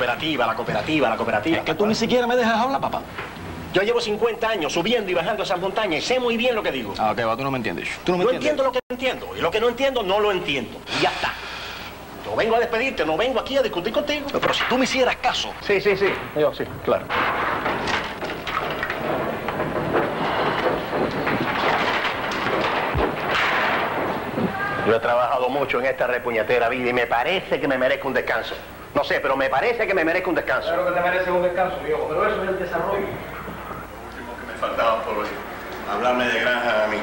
cooperativa, la cooperativa, la cooperativa. Es que tú ni siquiera me dejas hablar, papá. Yo llevo 50 años subiendo y bajando esas montañas y sé muy bien lo que digo. Ah, ok, va, tú no me entiendes. Tú no me entiendes. Entiendo lo que entiendo y lo que no entiendo, no lo entiendo. Y ya está. Yo vengo a despedirte, no vengo aquí a discutir contigo. Pero si tú me hicieras caso. Sí, yo sí, claro. Yo he trabajado mucho en esta repuñetera vida y me parece que me merezco un descanso. No sé, pero me parece que me merezco un descanso. Claro que te mereces un descanso, viejo, pero eso es el desarrollo. Lo último que me faltaba por hoy. Hablarme de granja a mí.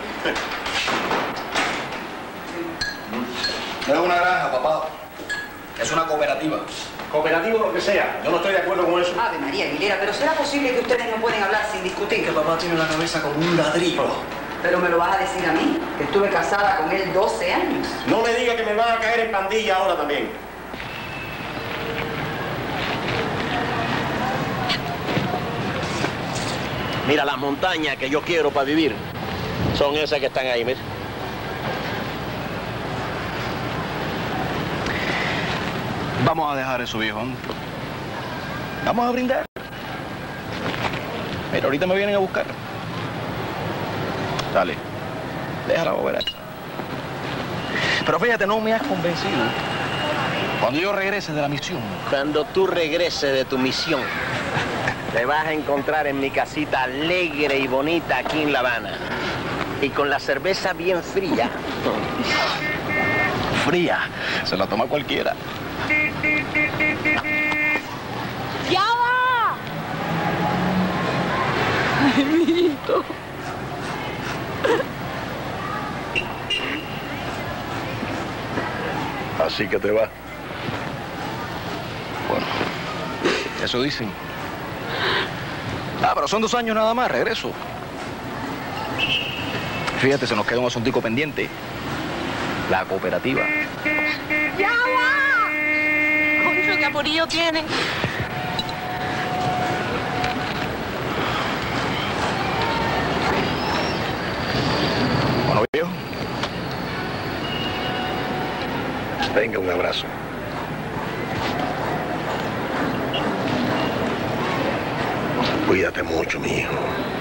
No es una granja, papá. Es una cooperativa. Cooperativo o lo que sea, yo no estoy de acuerdo con eso. Ave María Aguilera, pero ¿será posible que ustedes no pueden hablar sin discutir? Que papá tiene la cabeza como un ladrillo. Pero me lo vas a decir a mí, que estuve casada con él 12 años. No me diga que me van a caer en pandilla ahora también. Mira, las montañas que yo quiero para vivir son esas que están ahí, mira. Vamos a dejar eso, viejo. Vamos a brindar. Mira, ahorita me vienen a buscar. Dale, déjala volver. Pero fíjate, no me has convencido. Cuando yo regrese de la misión. Cuando tú regreses de tu misión, te vas a encontrar en mi casita alegre y bonita aquí en La Habana. Y con la cerveza bien fría. Fría, se la toma cualquiera. ¡Ya va! Ay, mijito. Así que te vas. Bueno, eso dicen. Ah, pero son 2 años nada más, regreso. Fíjate, se nos queda un asuntico pendiente. La cooperativa. ¡Ya va! Concho, qué apurillo tienen. Bueno, viejo. Venga, un abrazo. Cuídate mucho, mi hijo.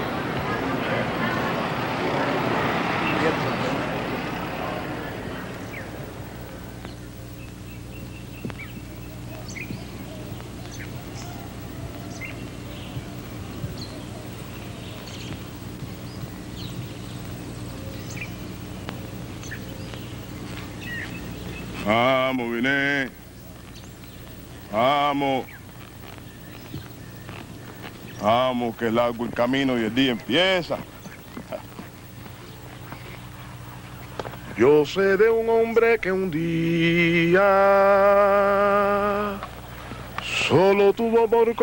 Vamos, vine. Vamos. Vamos, que es largo el camino y el día empieza. Yo sé de un hombre que un día solo tuvo por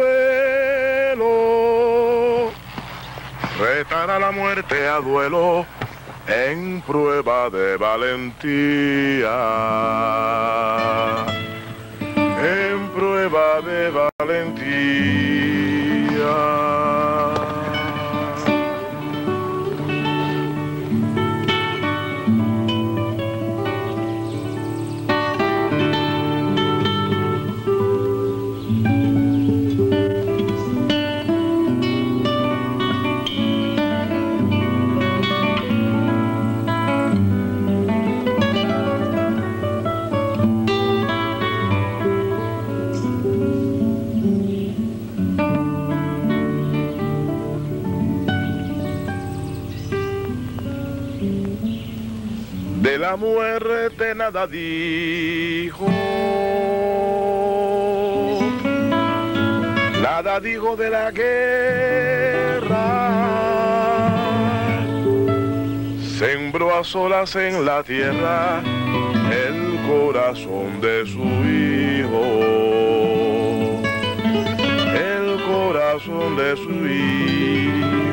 consuelo retar a la muerte a duelo en prueba de valentía, en prueba de valentía. De la muerte nada dijo, nada dijo de la guerra. Sembró a solas en la tierra el corazón de su hijo, el corazón de su hijo.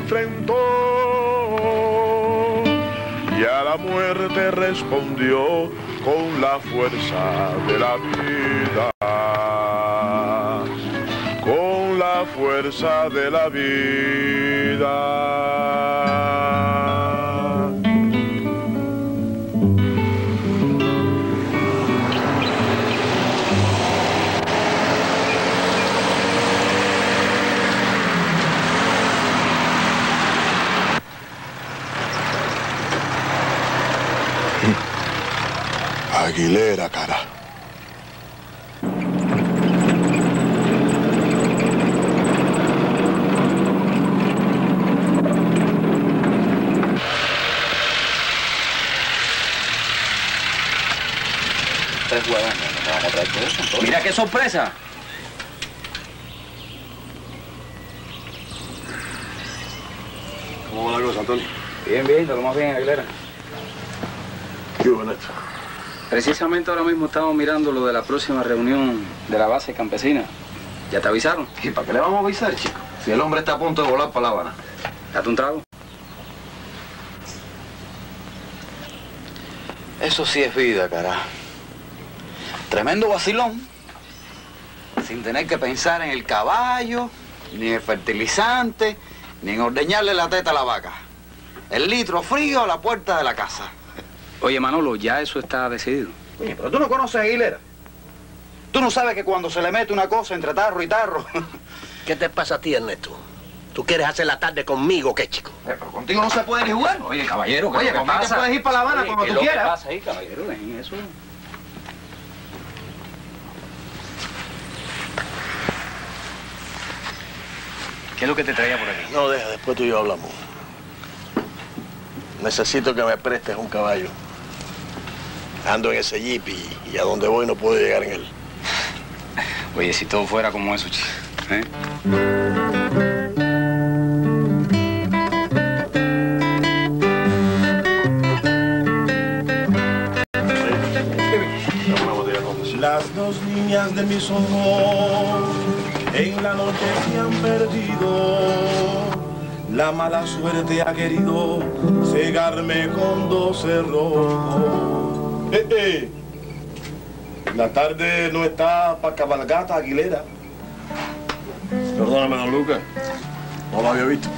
enfrentó y a la muerte respondió con la fuerza de la vida, con la fuerza de la vida. Aguilera, cara. Mira qué sorpresa. ¿Cómo va la cosa, Antonio? Bien, bien, lo más bien, Aguilera. ¿Qué hubo, Néstor? Precisamente ahora mismo estamos mirando lo de la próxima reunión de la base campesina. ¿Ya te avisaron? ¿Y para qué le vamos a avisar, chico? Si el hombre está a punto de volar para La Habana. ¿Date un trago? Eso sí es vida, carajo. Tremendo vacilón. Sin tener que pensar en el caballo, ni en el fertilizante, ni en ordeñarle la teta a la vaca. El litro frío a la puerta de la casa. Oye, Manolo, ya eso está decidido. Oye, pero tú no conoces a Aguilera. Tú no sabes que cuando se le mete una cosa entre tarro y tarro... ¿Qué te pasa a ti, Ernesto? ¿Tú quieres hacer la tarde conmigo o qué, chico? Pero contigo no se puede ni jugar. Oye, caballero, Oye, conmigo te puedes ir para La Habana cuando tú quieras. ¿Qué pasa ahí, caballero? Dejen eso. ¿Qué es lo que te traía por aquí? No, deja, después tú y yo hablamos. Necesito que me prestes un caballo. Ando en ese jeep y a donde voy no puedo llegar en él. Oye, si todo fuera como eso, chico, ¿eh? Las dos niñas de mis ojos en la noche se han perdido. La mala suerte ha querido cegarme con 12 rojos. La tarde no está para cabalgata, Aguilera. Perdóname, don Lucas. No lo había visto.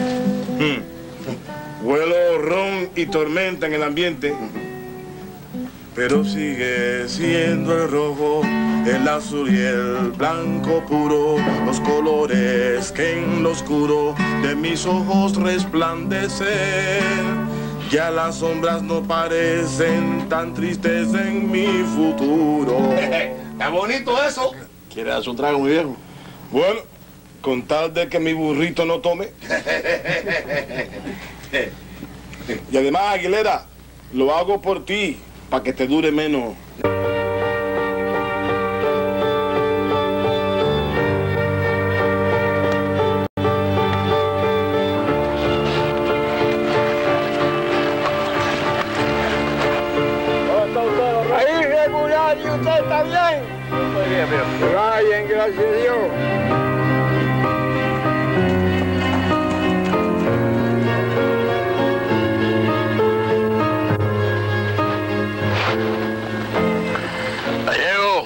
Huelo ron y tormenta en el ambiente, pero sigue siendo el rojo, el azul y el blanco puro, los colores que en lo oscuro de mis ojos resplandecen. Ya las sombras no parecen tan tristes en mi futuro. ¡Está bonito eso! ¿Quieres hacer un trago, mi viejo? Bueno, con tal de que mi burrito no tome. Y además, Aguilera, lo hago por ti, para que te dure menos. Ahí regular, ¿y usted está bien? Estoy bien, viejo. Vayan, gracias a Dios. Gallego.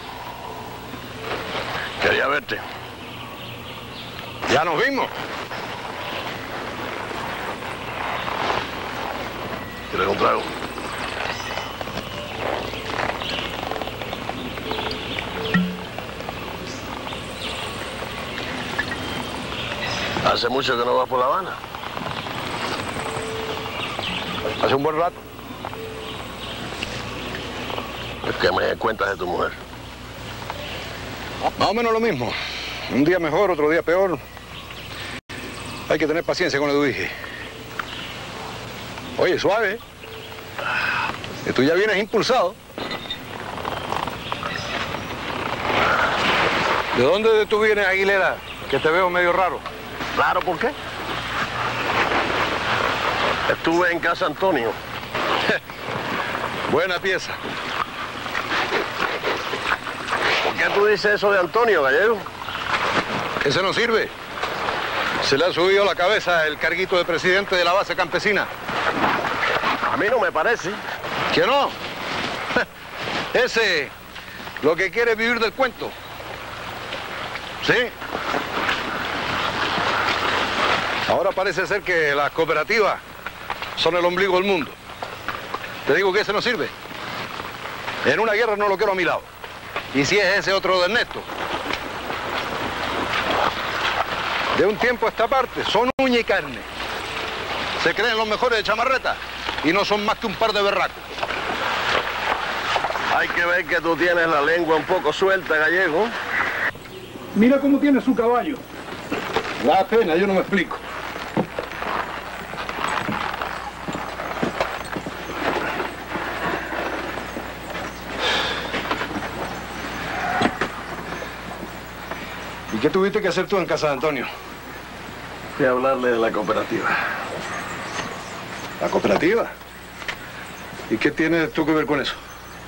Quería verte. Ya nos vimos. ¿Quieres un trago? ¿Hace mucho que no vas por La Habana? Hace un buen rato. ¿Qué me cuentas de tu mujer? Más o menos lo mismo. Un día mejor, otro día peor. Hay que tener paciencia con Edwige. Oye, suave. Que tú ya vienes impulsado. ¿De dónde tú vienes, Aguilera? Que te veo medio raro. Claro, ¿por qué? Estuve en casa Antonio. Buena pieza. ¿Por qué tú dices eso de Antonio, Gallego? Ese no sirve. Se le ha subido a la cabeza el carguito de presidente de la base campesina. A mí no me parece. ¿Que no? Ese lo que quiere es vivir del cuento. ¿Sí? Ahora parece ser que las cooperativas son el ombligo del mundo. Te digo que ese no sirve. En una guerra no lo quiero a mi lado. Y si es ese otro de Ernesto. De un tiempo a esta parte son uña y carne. Se creen los mejores de chamarreta y no son más que un par de berracos. Hay que ver que tú tienes la lengua un poco suelta, Gallego. Mira cómo tiene su caballo. Da pena, yo no me explico. ¿Y qué tuviste que hacer tú en casa de Antonio? Fui a hablarle de la cooperativa. ¿La cooperativa? ¿Y qué tienes tú que ver con eso?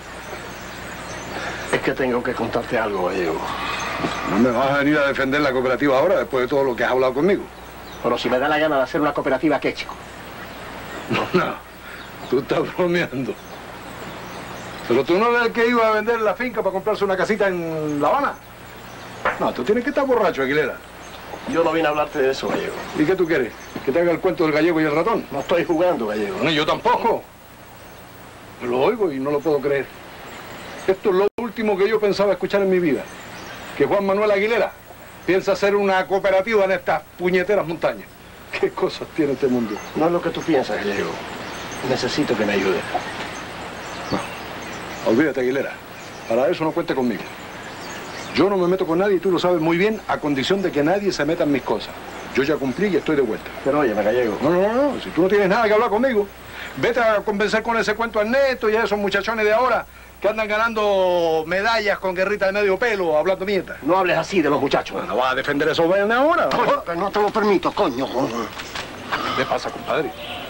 Es que tengo que contarte algo, Gallego. ¿No me vas a venir a defender la cooperativa ahora, después de todo lo que has hablado conmigo? Pero si me da la gana de hacer una cooperativa, ¿qué, chico? No, tú estás bromeando. Pero tú no eres el que iba a vender la finca para comprarse una casita en La Habana. No, tú tienes que estar borracho, Aguilera. Yo no vine a hablarte de eso, Gallego. ¿Y qué tú quieres? ¿Que te haga el cuento del gallego y el ratón? No estoy jugando, Gallego. No, yo tampoco. Lo oigo y no lo puedo creer. Esto es lo último que yo pensaba escuchar en mi vida. Que Juan Manuel Aguilera piensa hacer una cooperativa en estas puñeteras montañas. ¿Qué cosas tiene este mundo? No es lo que tú piensas, Gallego. Necesito que me ayudes. No, olvídate, Aguilera. Para eso no cuente conmigo. Yo no me meto con nadie y tú lo sabes muy bien, a condición de que nadie se meta en mis cosas. Yo ya cumplí y estoy de vuelta. Pero óyeme, Gallego. No. Si tú no tienes nada que hablar conmigo, vete a convencer con ese cuento a Ernesto y a esos muchachones de ahora que andan ganando medallas con guerrita de medio pelo, hablando mierda. No hables así de los muchachos. ¿No vas a defender a esos vayan ahora? Pero no te lo permito, coño. ¿Qué pasa, compadre?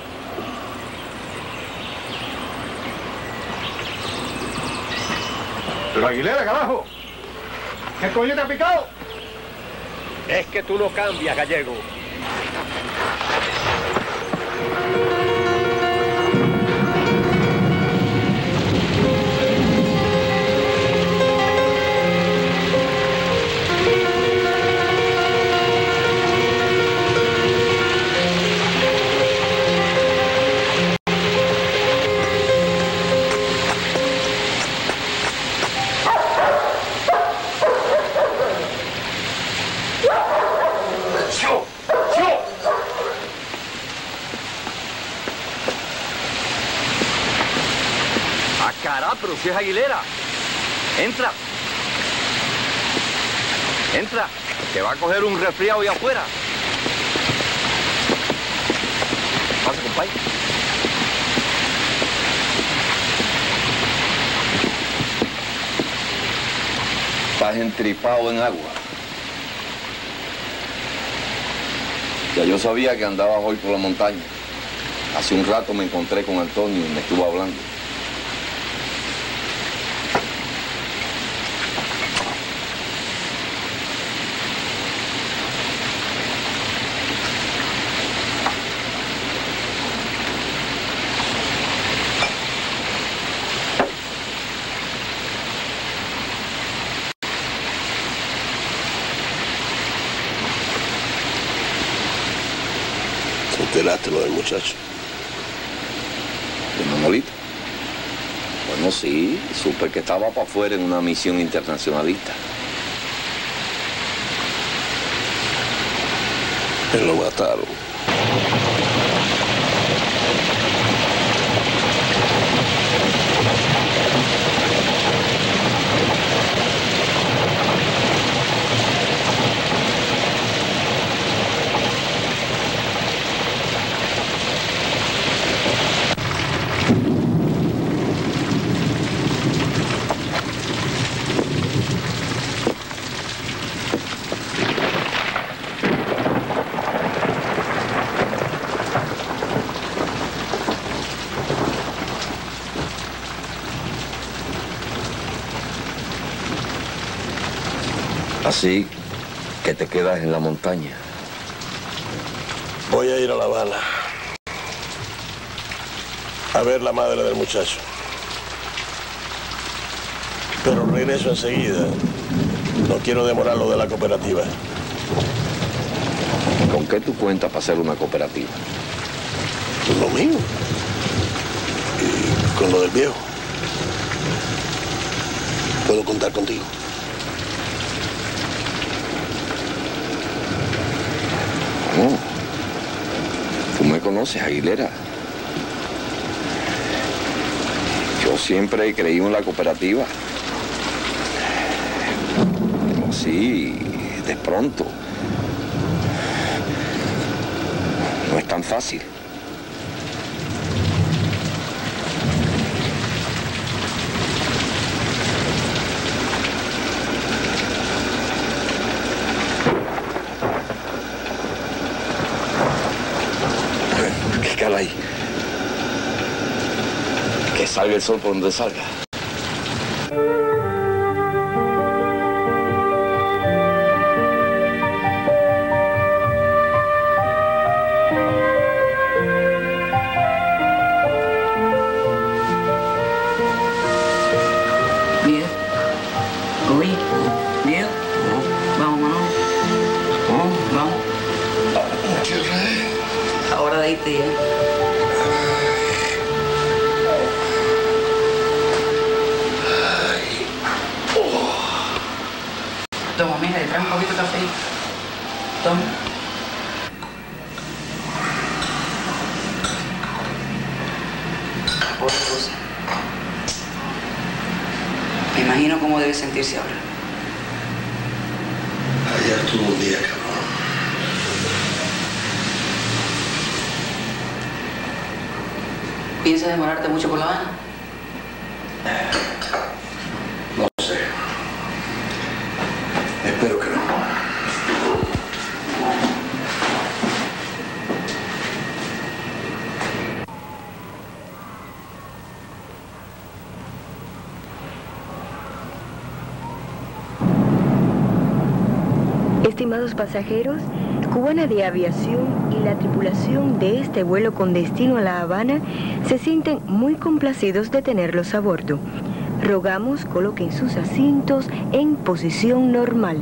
Pero Aguilera, carajo. ¿Qué coño te ha picado? Es que tú no cambias, Gallego. Pero si es Aguilera. Entra. Entra, que va a coger un resfriado allá afuera. Pasa, compadre. Estás entripado en agua. Ya yo sabía que andabas hoy por la montaña. Hace un rato me encontré con Antonio y me estuvo hablando. ¿Te enteraste lo del muchacho? ¿De Manolito? Bueno, sí, supe que estaba para afuera en una misión internacionalista. Él lo mataron. Así que te quedas en la montaña. Voy a ir a La Habana a ver la madre del muchacho. Pero regreso enseguida. No quiero demorar lo de la cooperativa. ¿Con qué tú cuentas para hacer una cooperativa? Con lo mío. Y con lo del viejo. ¿Puedo contar contigo? No. Tú me conoces, Aguilera. Yo siempre he creído en la cooperativa. Pero así, de pronto. No es tan fácil. ¿Qué cara ahí? Que salga el sol por donde salga. Toma, mija, le traes un poquito de café. Toma. Pobre cosa. Me imagino cómo debe sentirse ahora. Ayer tuvo un día, cabrón. ¿Piensas demorarte mucho por La Habana? No sé. Espero que no. Estimados pasajeros, Cubana de Aviación y la tripulación de este vuelo con destino a La Habana se sienten muy complacidos de tenerlos a bordo. Rogamos coloquen sus asientos en posición normal.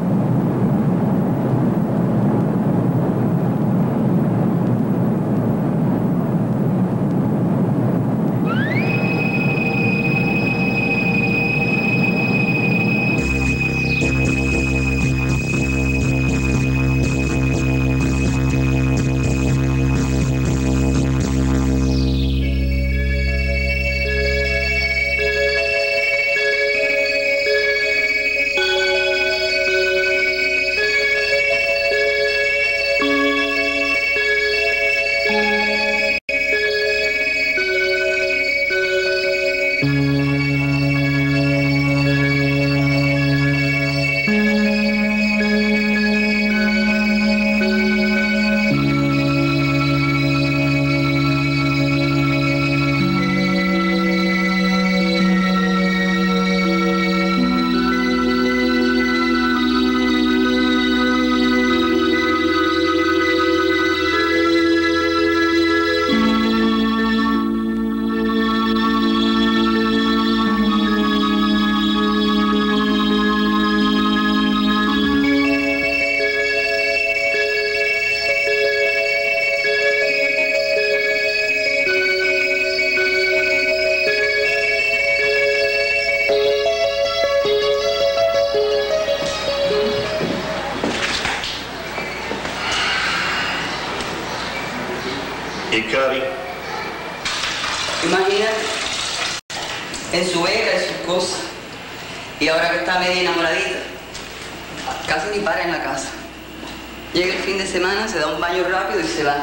¿Y Cari? Imagínate, en su beca, en sus cosas. Y ahora que está media enamoradita, casi ni para en la casa. Llega el fin de semana, se da un baño rápido y se va.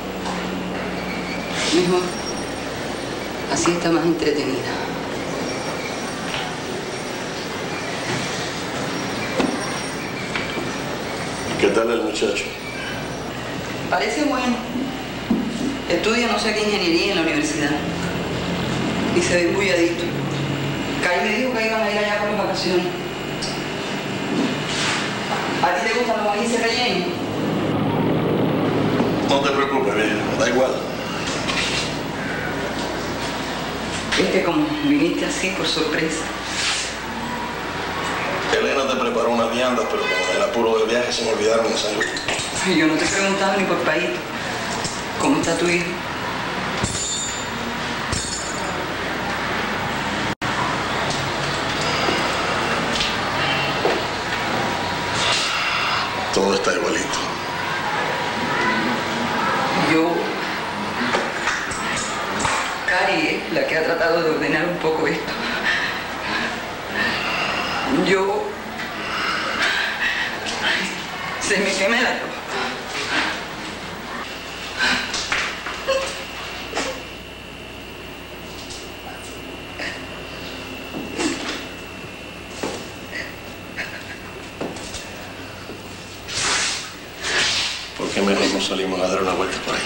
Mejor. Así está más entretenida. ¿Qué tal el muchacho? Parece bueno. Estudia no sé qué ingeniería en la universidad. Y se ve muy adicto. Cari me dijo que iban a ir allá por las vacaciones. ¿A ti te gustan los maíces rellenos? No te preocupes, viejo, da igual. Es que como viniste así por sorpresa. Elena te preparó unas viandas, pero con el apuro del viaje se me olvidaron de salud. Yo no te he preguntado ni por Paito. ¿Cómo está tu hijo? Todo está igualito. Cari es la que ha tratado de ordenar un poco esto. Se me quema la ropa. ¿Por qué mejor no salimos a dar una vuelta por ahí?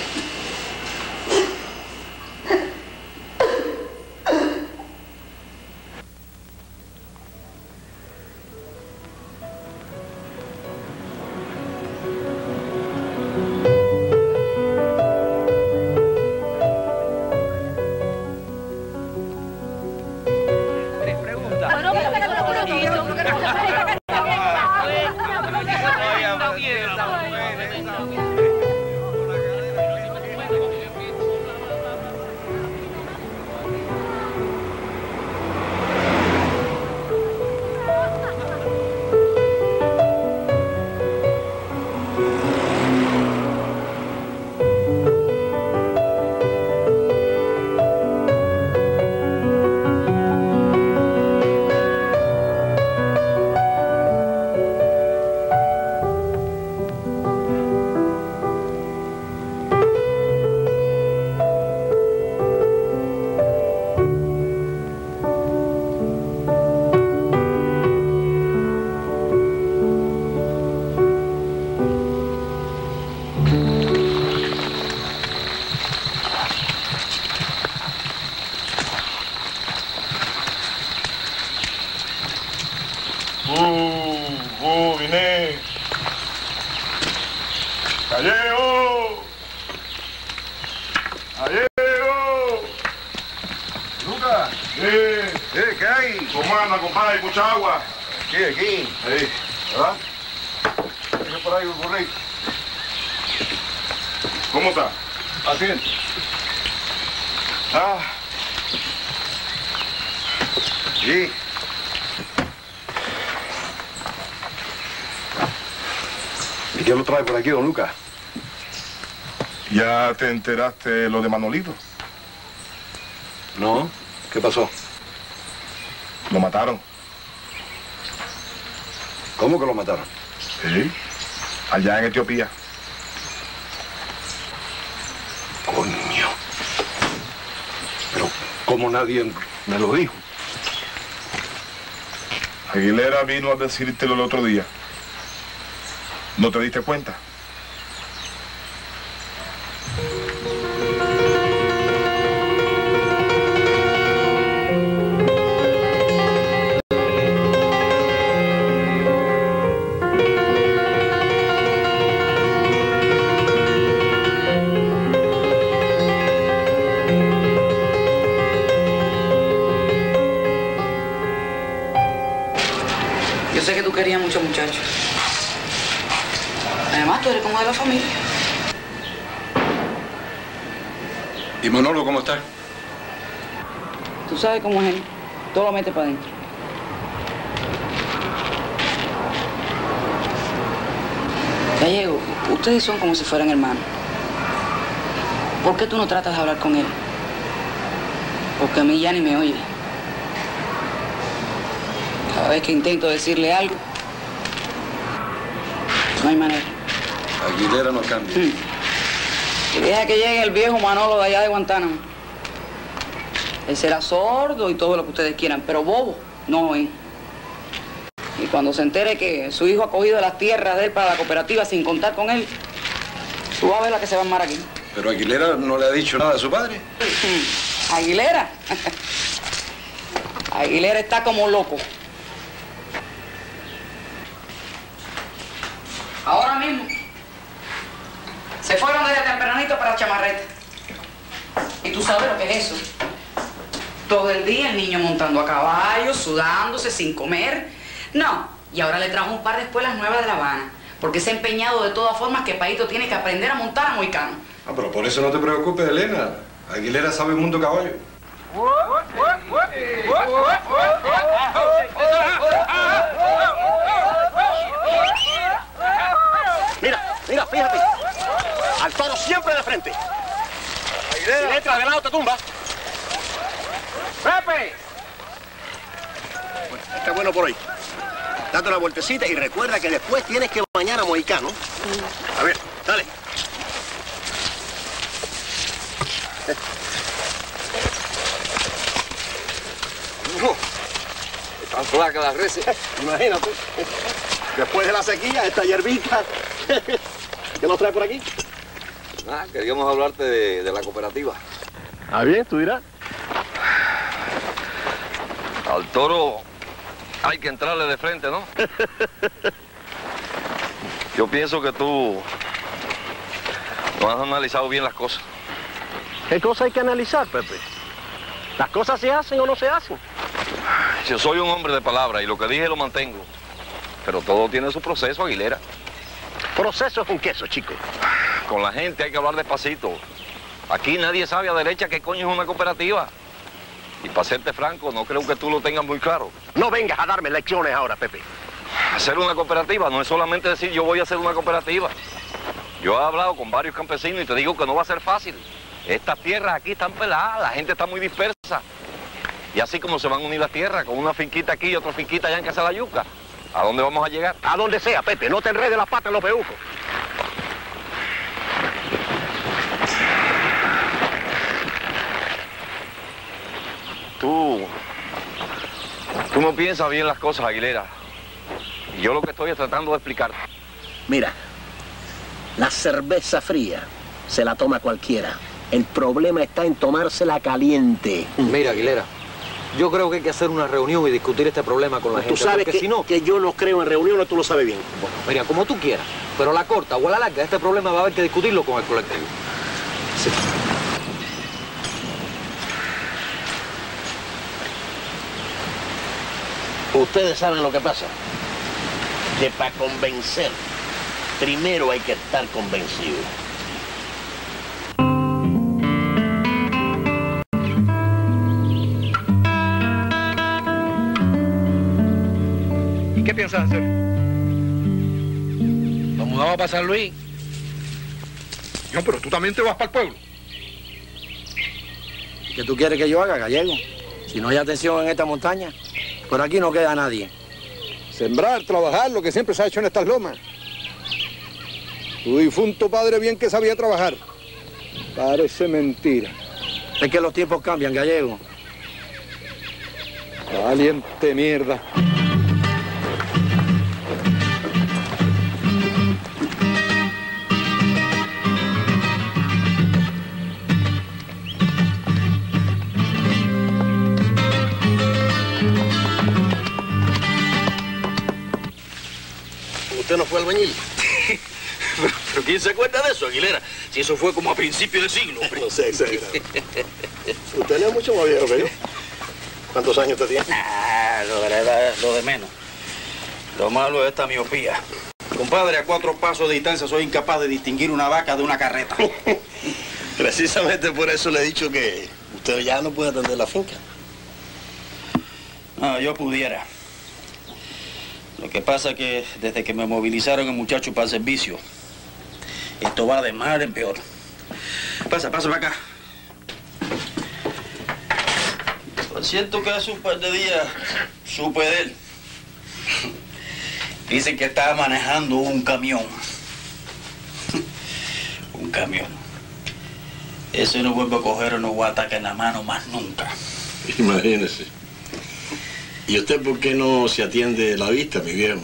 Vine. Gallego. Gallego. Lucas. ¿Qué hay? ¿Cómo anda, compadre? ¿Mucha agua? Aquí. Sí. ¿Verdad? Deja por ahí un burrito. ¿Cómo está? Así. Sí. ¿Y qué lo trae por aquí, don Lucas? ¿Ya te enteraste de lo de Manolito? No. ¿Qué pasó? Lo mataron. ¿Cómo que lo mataron? Sí. Allá en Etiopía. Coño. Pero, ¿cómo nadie me lo dijo? Aguilera vino a decírtelo el otro día. ¿No te diste cuenta? Yo sé que tú querías mucho, muchacho. Además, tú eres como de la familia. ¿Y Manolo cómo está? Tú sabes cómo es él. Todo lo mete para adentro. Gallego, ustedes son como si fueran hermanos. ¿Por qué tú no tratas de hablar con él? Porque a mí ya ni me oye. Cada vez que intento decirle algo, no hay manera. Aguilera no cambia. Y deja que llegue el viejo Manolo de allá de Guantánamo. Él será sordo y todo lo que ustedes quieran, pero bobo no oye. Y cuando se entere que su hijo ha cogido las tierras de él para la cooperativa sin contar con él, tú vas a ver la que se va a armar aquí. Pero Aguilera no le ha dicho nada a su padre. ¿Aguilera? Aguilera está como loco. Ahora mismo. Se fueron desde temprano. para chamarreta. ¿Y tú sabes lo que es eso? Todo el día el niño montando a caballo, sudándose, sin comer. No, y ahora le trajo un par de espuelas nuevas de La Habana, porque se ha empeñado de todas formas que Paito tiene que aprender a montar a mohicano. Ah, pero por eso no te preocupes, Elena. Aguilera sabe el mundo caballo. Mira, fíjate. Al toro siempre de frente. Si le entras de lado, te tumba. ¡Pepe! Bueno, está bueno por hoy. Date una vueltecita y recuerda que después tienes que bañar a mohicano. A ver, dale. Están flacas las reses. Imagínate. Después de la sequía, esta hierbita. ¿Qué nos trae por aquí? Ah, queríamos hablarte de la cooperativa. Ah, bien, tú dirás. Al toro hay que entrarle de frente, ¿no? Yo pienso que tú no has analizado bien las cosas. ¿Qué cosa hay que analizar, Pepe? ¿Las cosas se hacen o no se hacen? Yo soy un hombre de palabra y lo que dije lo mantengo. Pero todo tiene su proceso, Aguilera. ¿Proceso con queso, chico? Con la gente hay que hablar despacito. Aquí nadie sabe a derecha qué coño es una cooperativa. Y para serte franco, no creo que tú lo tengas muy claro. No vengas a darme lecciones ahora, Pepe. Hacer una cooperativa no es solamente decir yo voy a hacer una cooperativa. Yo he hablado con varios campesinos y te digo que no va a ser fácil. Estas tierras aquí están peladas, la gente está muy dispersa. Y así como se van a unir las tierras, con una finquita aquí y otra finquita allá en Casa de la Yuca, ¿a dónde vamos a llegar? A donde sea, Pepe, no te enredes las patas en los peucos. Tú no piensas bien las cosas, Aguilera. Y yo lo que estoy es tratando de explicarte. Mira, la cerveza fría se la toma cualquiera. El problema está en tomársela caliente. Mira, Aguilera, yo creo que hay que hacer una reunión y discutir este problema con la gente. Tú sabes porque si no... que yo no creo en reuniones, tú lo sabes bien. Bueno, mira, como tú quieras, pero a la corta o a la larga, este problema va a haber que discutirlo con el colectivo. Sí. Ustedes saben lo que pasa. Que para convencer, primero hay que estar convencido. ¿Y qué piensas hacer? ¿Nos mudamos para San Luis? No, pero tú también te vas para el pueblo. ¿Qué tú quieres que yo haga, Gallego? Si no hay atención en esta montaña, por aquí no queda nadie. Sembrar, trabajar, lo que siempre se ha hecho en estas lomas. Tu difunto padre bien que sabía trabajar. Parece mentira. Es que los tiempos cambian, Gallego. Valiente mierda. ¿Usted no fue albañil? ¿Pero quién se acuerda de eso, Aguilera? Si eso fue como a principios de siglo. No sé, exagerado. Usted no es mucho más viejo que yo. ¿Cuántos años usted tiene? Nah, lo de menos. Lo malo es esta miopía. Compadre, a 4 pasos de distancia soy incapaz de distinguir una vaca de una carreta. Precisamente por eso le he dicho que usted ya no puede atender la finca. No, yo pudiera. Lo que pasa es que desde que me movilizaron el muchacho para el servicio, esto va de mal en peor. Pasa para acá. Por cierto que hace un par de días supe de él. Dicen que estaba manejando un camión. Un camión. Ese no vuelve a coger una guataca en la mano más nunca. Imagínese. ¿Y usted por qué no se atiende la vista, mi viejo?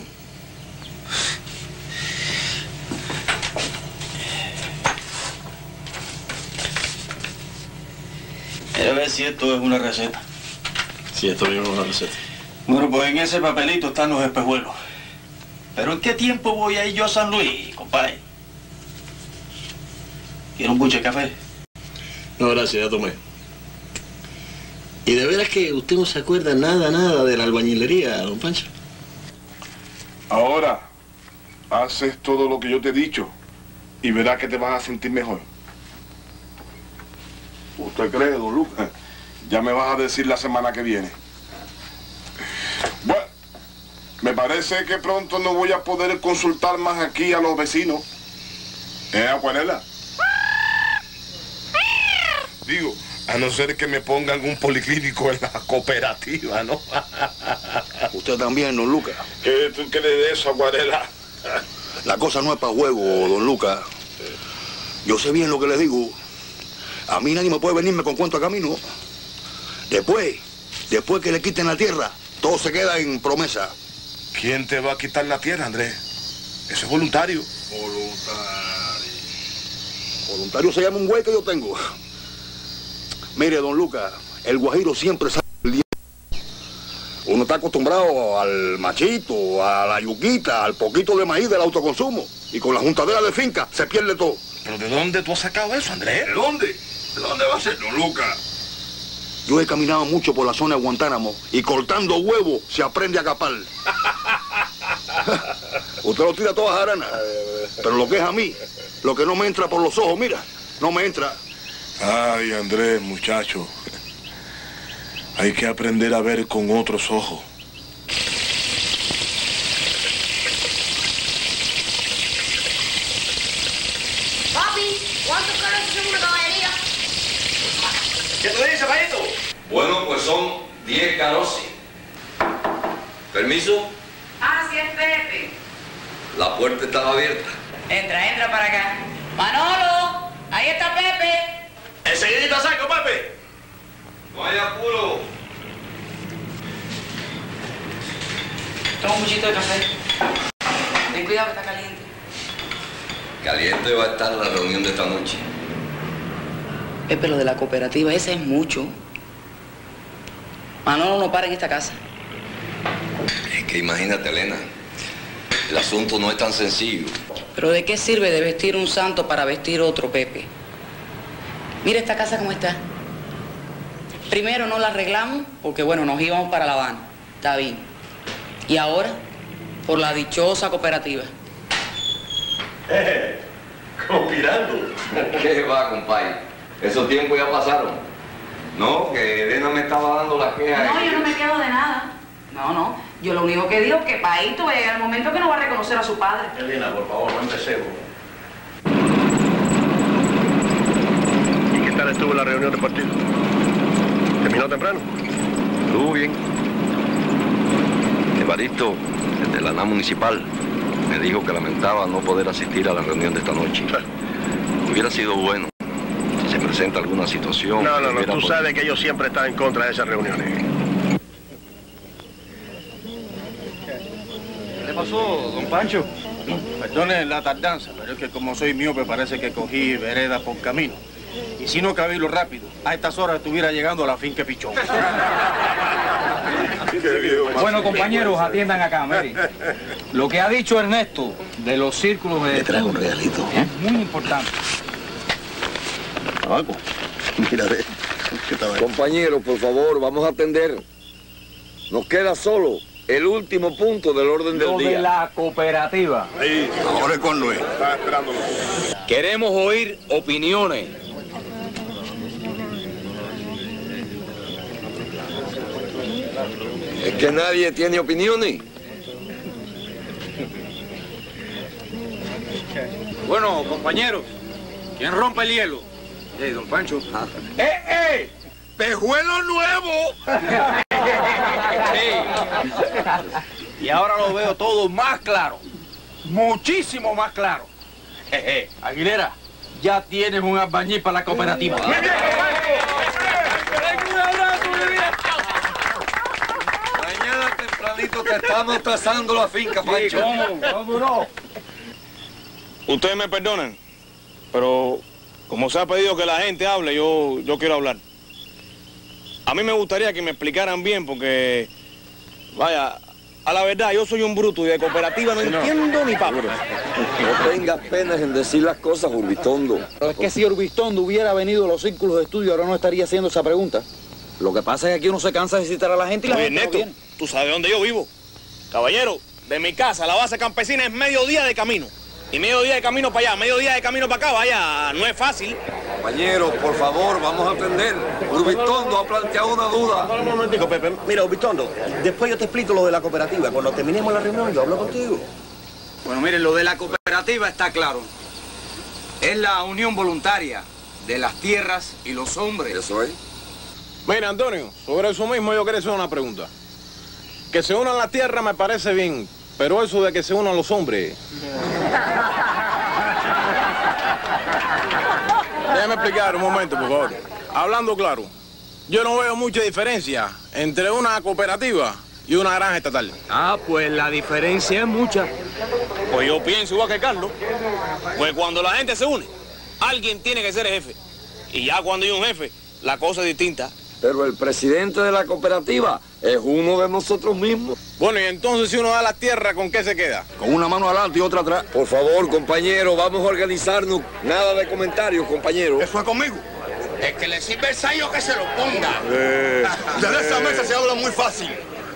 Mira a ver si esto es una receta. Sí, esto mismo es una receta. Bueno, pues en ese papelito están los espejuelos. ¿Pero en qué tiempo voy a ir yo a San Luis, compadre? ¿Quiere un buche de café? No, gracias, ya tomé. ¿Y de veras que usted no se acuerda nada de la albañilería, don Pancho? Ahora, haces todo lo que yo te he dicho y verás que te vas a sentir mejor. ¿Usted cree, don Lucas? Ya me vas a decir la semana que viene. Bueno, me parece que pronto no voy a poder consultar más aquí a los vecinos. Acuarela? Digo, a no ser que me pongan un policlínico en la cooperativa, ¿no? Usted también, don Lucas. ¿Qué tú crees de eso, Acuarela? La cosa no es para juego, don Lucas. Yo sé bien lo que le digo. A mí nadie me puede venirme con cuento a camino. Después que le quiten la tierra, todo se queda en promesa. ¿Quién te va a quitar la tierra, Andrés? Eso es voluntario. Voluntario se llama un güey que yo tengo. Mire, don Lucas, el guajiro siempre sabe el día. Uno está acostumbrado al machito, a la yuquita, al poquito de maíz del autoconsumo. Y con la juntadera de finca se pierde todo. ¿Pero de dónde tú has sacado eso, Andrés? ¿De dónde? ¿De dónde va a ser, don Lucas? Yo he caminado mucho por la zona de Guantánamo y cortando huevos se aprende a capar. Usted lo tira todas aranas. Pero lo que es a mí, lo que no me entra por los ojos, mira, no me entra. Ay, Andrés, muchacho. Hay que aprender a ver con otros ojos. Papi, ¿cuántos carros son una caballería? ¿Qué tú dices, Payito? Bueno, pues son 10 carrozas. ¿Permiso? Ah, sí es Pepe. La puerta estaba abierta. Entra para acá. Manolo, ahí está Pepe. Enseguidita saco, Pepe. No hay apuro. Toma un muchito de café. Ten cuidado que está caliente. Caliente va a estar la reunión de esta noche. Pepe, lo de la cooperativa, ese es mucho. Manolo no para en esta casa. Es que imagínate, Elena, el asunto no es tan sencillo. Pero ¿de qué sirve de vestir un santo para vestir otro, Pepe? Mira esta casa cómo está. Primero no la arreglamos porque, bueno, nos íbamos para La Habana. Está bien. Y ahora, por la dichosa cooperativa. Conspirando. ¿Qué va, compadre? Esos tiempos ya pasaron. No, que Elena me estaba dando la queja. No, yo no me quejo de nada. No. Yo lo único que digo es que Paito va a llegar el momento que no va a reconocer a su padre. Elena, por favor, no empecemos. ¿Y qué tal estuvo la reunión de partido? ¿Terminó temprano? Estuvo bien. Evaristo, el de la ANA municipal, me dijo que lamentaba no poder asistir a la reunión de esta noche. Hubiera sido bueno si se presenta alguna situación. No, tú sabes que yo siempre estaba en contra de esas reuniones. ¿Qué le pasó, don Pancho? Perdone la tardanza, pero es que como soy miope parece que cogí vereda por camino. Y si no cabilo rápido, a estas horas estuviera llegando a la finca Pichón. Bueno, compañeros, atiendan acá, Mary. Lo que ha dicho Ernesto de los círculos de... Le traigo un regalito. Muy importante. Algo. Mira, ve. Compañeros, por favor, vamos a atender. Nos queda solo el último punto del orden del Lo día. de la cooperativa. Ahí, ahora es cuando es. Estaba esperándolo. Queremos oír opiniones. Es que nadie tiene opiniones. Bueno, compañeros, ¿quién rompe el hielo? Don Pancho. ¡Eh! ¡Pejuelo nuevo! Sí. Y ahora lo veo todo más claro. Muchísimo más claro. Aguilera, ya tienes un albañil para la cooperativa. Mañana tempranito te estamos trazando la finca, Pancho. ¿Cómo no? Ustedes me perdonan, pero como se ha pedido que la gente hable, yo quiero hablar. A mí me gustaría que me explicaran bien, porque, vaya, a la verdad, yo soy un bruto y de cooperativa no entiendo ni papa. No tengas penas en decir las cosas, Urbistondo. Pero es que si Urbistondo hubiera venido a los círculos de estudio, ahora no estaría haciendo esa pregunta. Lo que pasa es que aquí uno se cansa de citar a la gente y la gente no viene. ¿Tú sabes dónde yo vivo? Caballero, de mi casa a la base campesina es mediodía de camino. Y mediodía de camino para allá, mediodía de camino para acá, vaya, no es fácil. Compañeros, por favor, vamos a atender. Urbistondo ha planteado una duda. Un momentico, Pepe. Mira, Urbistondo, después yo te explico lo de la cooperativa. Cuando terminemos la reunión, yo hablo contigo. Bueno, miren, lo de la cooperativa está claro. Es la unión voluntaria de las tierras y los hombres. Eso es. Mira, Antonio, sobre eso mismo yo quería hacer una pregunta. Que se unan las tierras me parece bien, pero eso de que se unan los hombres... Déjame explicar un momento, por favor. Hablando claro, yo no veo mucha diferencia entre una cooperativa y una granja estatal. Ah, pues la diferencia es mucha. Pues yo pienso igual que Carlos. Pues cuando la gente se une, alguien tiene que ser el jefe. Y ya cuando hay un jefe, la cosa es distinta. Pero el presidente de la cooperativa es uno de nosotros mismos. Bueno, y entonces si uno da la tierra, ¿con qué se queda? Con una mano adelante y otra atrás. Por favor, compañero, vamos a organizarnos. Nada de comentarios, compañero. Eso es conmigo. El que le sirve el sayo que se lo ponga. Desde esa mesa se habla muy fácil.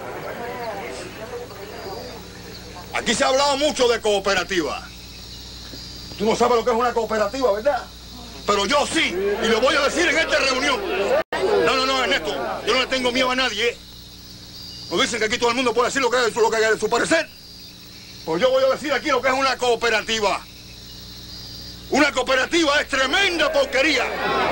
Aquí se ha hablado mucho de cooperativa. Tú no sabes lo que es una cooperativa, ¿verdad? Pero yo sí, y lo voy a decir en esta reunión. No, Ernesto, yo no le tengo miedo a nadie. Nos dicen que aquí todo el mundo puede decir lo que es su parecer. Pues yo voy a decir aquí lo que es una cooperativa. Una cooperativa es tremenda porquería.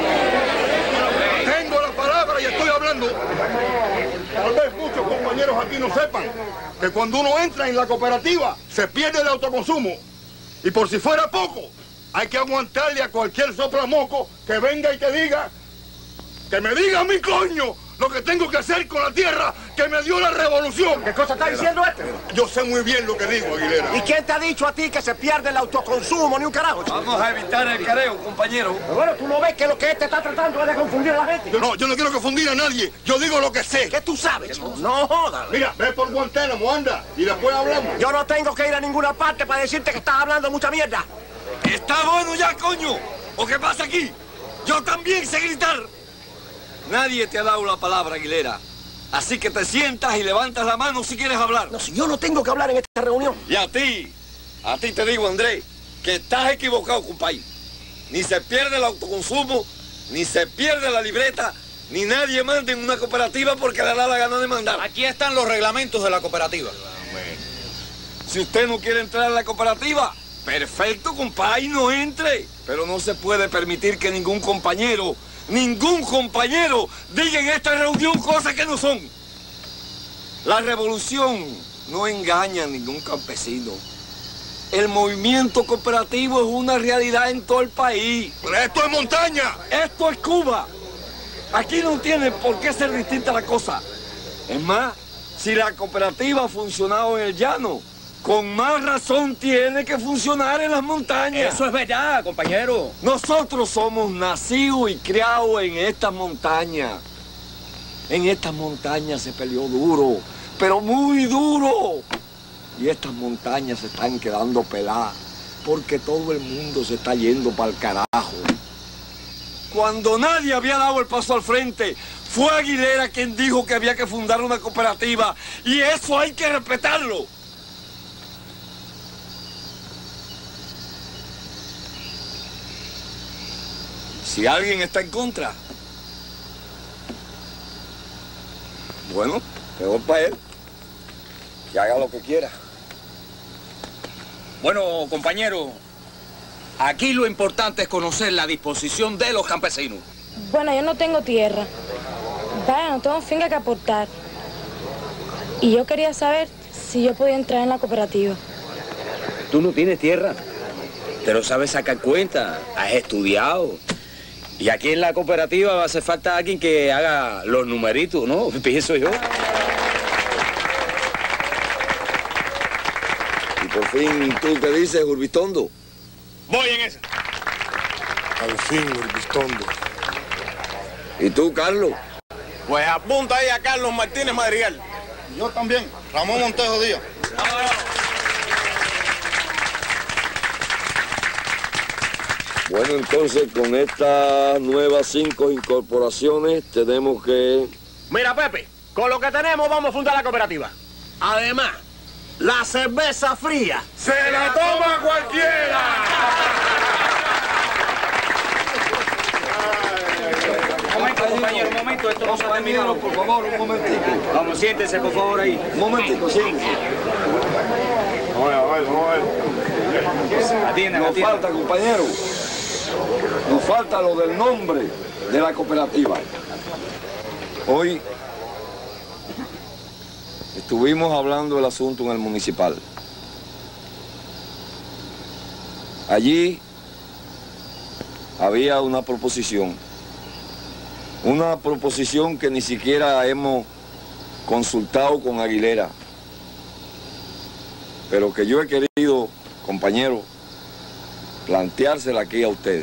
Tengo la palabra y estoy hablando. Tal vez muchos compañeros aquí no sepan que cuando uno entra en la cooperativa se pierde el autoconsumo. Y por si fuera poco, hay que aguantarle a cualquier soplamoco que venga y que me diga a mi coño lo que tengo que hacer con la tierra que me dio la revolución. ¿Qué cosa está diciendo este? Yo sé muy bien lo que digo, Aguilera. ¿Y quién te ha dicho a ti que se pierde el autoconsumo ni un carajo, chico? Vamos a evitar el careo, compañero. Pero bueno, tú no ves que lo que este está tratando es de confundir a la gente. Yo no quiero confundir a nadie. Yo digo lo que sé. ¿Qué tú sabes, chico? No jodas. Mira, ve por Guantánamo, anda, y después hablamos. Yo no tengo que ir a ninguna parte para decirte que estás hablando mucha mierda. Está bueno ya, coño. ¿O qué pasa aquí? Yo también sé gritar. Nadie te ha dado la palabra, Aguilera. Así que te sientas y levantas la mano si quieres hablar. No, si yo no tengo que hablar en esta reunión. Y a ti te digo, Andrés, que estás equivocado, compadre. Ni se pierde el autoconsumo, ni se pierde la libreta, ni nadie manda en una cooperativa porque le da la gana de mandar. Aquí están los reglamentos de la cooperativa. Si usted no quiere entrar en la cooperativa, perfecto, compadre, no entre. Pero no se puede permitir que ningún compañero diga en esta reunión cosas que no son. La revolución no engaña a ningún campesino. El movimiento cooperativo es una realidad en todo el país. Pero esto es montaña. Esto es Cuba. Aquí no tiene por qué ser distinta la cosa. Es más, si la cooperativa ha funcionado en el llano, con más razón tiene que funcionar en las montañas. Eso es verdad, compañero. Nosotros somos nacidos y criados en estas montañas. En estas montañas se peleó duro, pero muy duro. Y estas montañas se están quedando peladas porque todo el mundo se está yendo para el carajo. Cuando nadie había dado el paso al frente, fue Aguilera quien dijo que había que fundar una cooperativa. Y eso hay que respetarlo. Si alguien está en contra, bueno, mejor para él. Que haga lo que quiera. Bueno, compañero, aquí lo importante es conocer la disposición de los campesinos. Bueno, yo no tengo tierra. Vaya, no tengo finca que aportar. Y yo quería saber si yo podía entrar en la cooperativa. Tú no tienes tierra, pero sabes sacar cuenta, has estudiado. Y aquí en la cooperativa va a hacer falta alguien que haga los numeritos, ¿no? Pienso yo. Y por fin tú te dices, Urbistondo. Voy en esa. Al fin, Urbistondo. ¿Y tú, Carlos? Pues apunta ahí a Carlos Martínez Madrigal. Yo también, Ramón Montejo Díaz. Bueno, entonces con estas nuevas 5 incorporaciones tenemos que... Mira, Pepe, con lo que tenemos vamos a fundar la cooperativa. Además, la cerveza fría ¡se la toma cualquiera! Un momento, compañero, un momento, esto no se ha terminado. Por favor, un momentico. Vamos, siéntese, por favor, ahí. Un momentico, siéntese. Vamos a ver. Atienda, Nos falta, compañero. Nos falta lo del nombre de la cooperativa. Hoy estuvimos hablando del asunto en el municipal. Allí había una proposición que ni siquiera hemos consultado con Aguilera, pero que yo he querido, compañero, planteársela aquí a ustedes.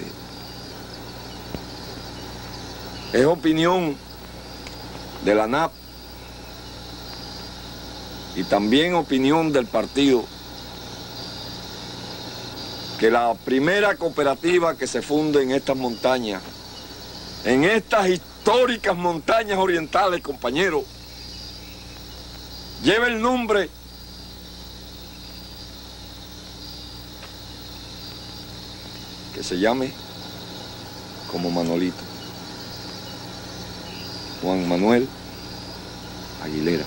Es opinión de la ANAP y también opinión del partido que la primera cooperativa que se funde en estas montañas, en estas históricas montañas orientales, compañeros, lleva el nombre que se llame como Manolito, Juan Manuel Aguilera.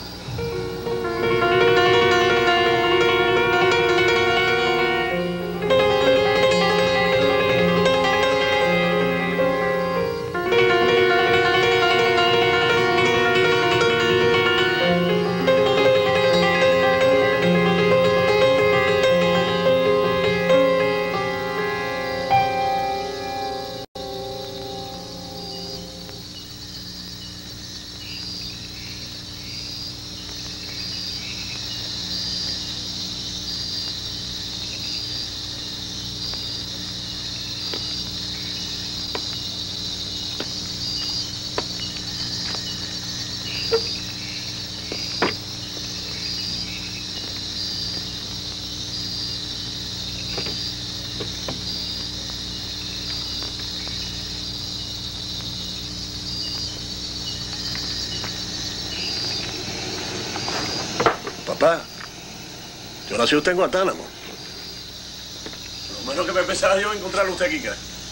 Papá, yo nací usted en Guantánamo. Lo menos que me pensara yo encontrarlo usted aquí, ¿qué?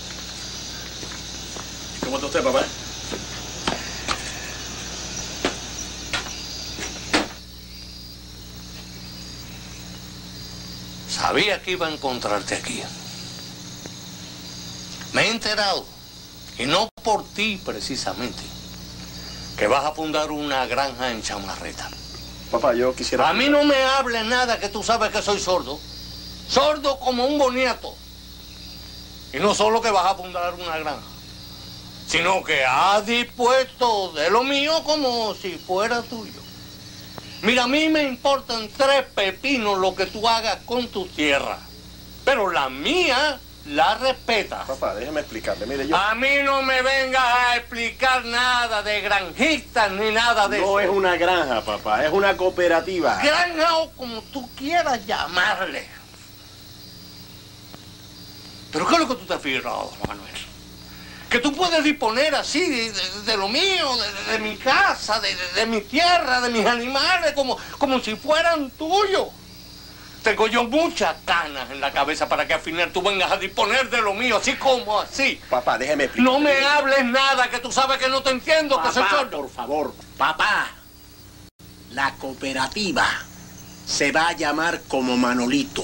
¿Y cómo está usted, papá? Sabía que iba a encontrarte aquí. Me he enterado, y no por ti precisamente, que vas a fundar una granja en Chamarreta. Papá, yo quisiera... A mí no me hables nada, que tú sabes que soy sordo. Sordo como un boniato. Y no solo que vas a fundar una granja, sino que has dispuesto de lo mío como si fuera tuyo. Mira, a mí me importan 3 pepinos lo que tú hagas con tu tierra. Pero la mía la respetas. Papá, déjeme explicarle. Mire, yo... A mí no me vengas a explicar nada de granjistas ni nada de eso. No es una granja, papá, es una cooperativa. Granja o como tú quieras llamarle. ¿Pero qué es lo que tú te has fijado, Manuel? Que tú puedes disponer así de lo mío, de mi casa, de mi tierra, de mis animales, como si fueran tuyos. Tengo yo muchas canas en la cabeza para que al final tú vengas a disponer de lo mío, así como así. Papá, déjeme explicar. No me hables nada, que tú sabes que no te entiendo, Papá, que soy sordo. por favor. Papá, la cooperativa se va a llamar como Manolito.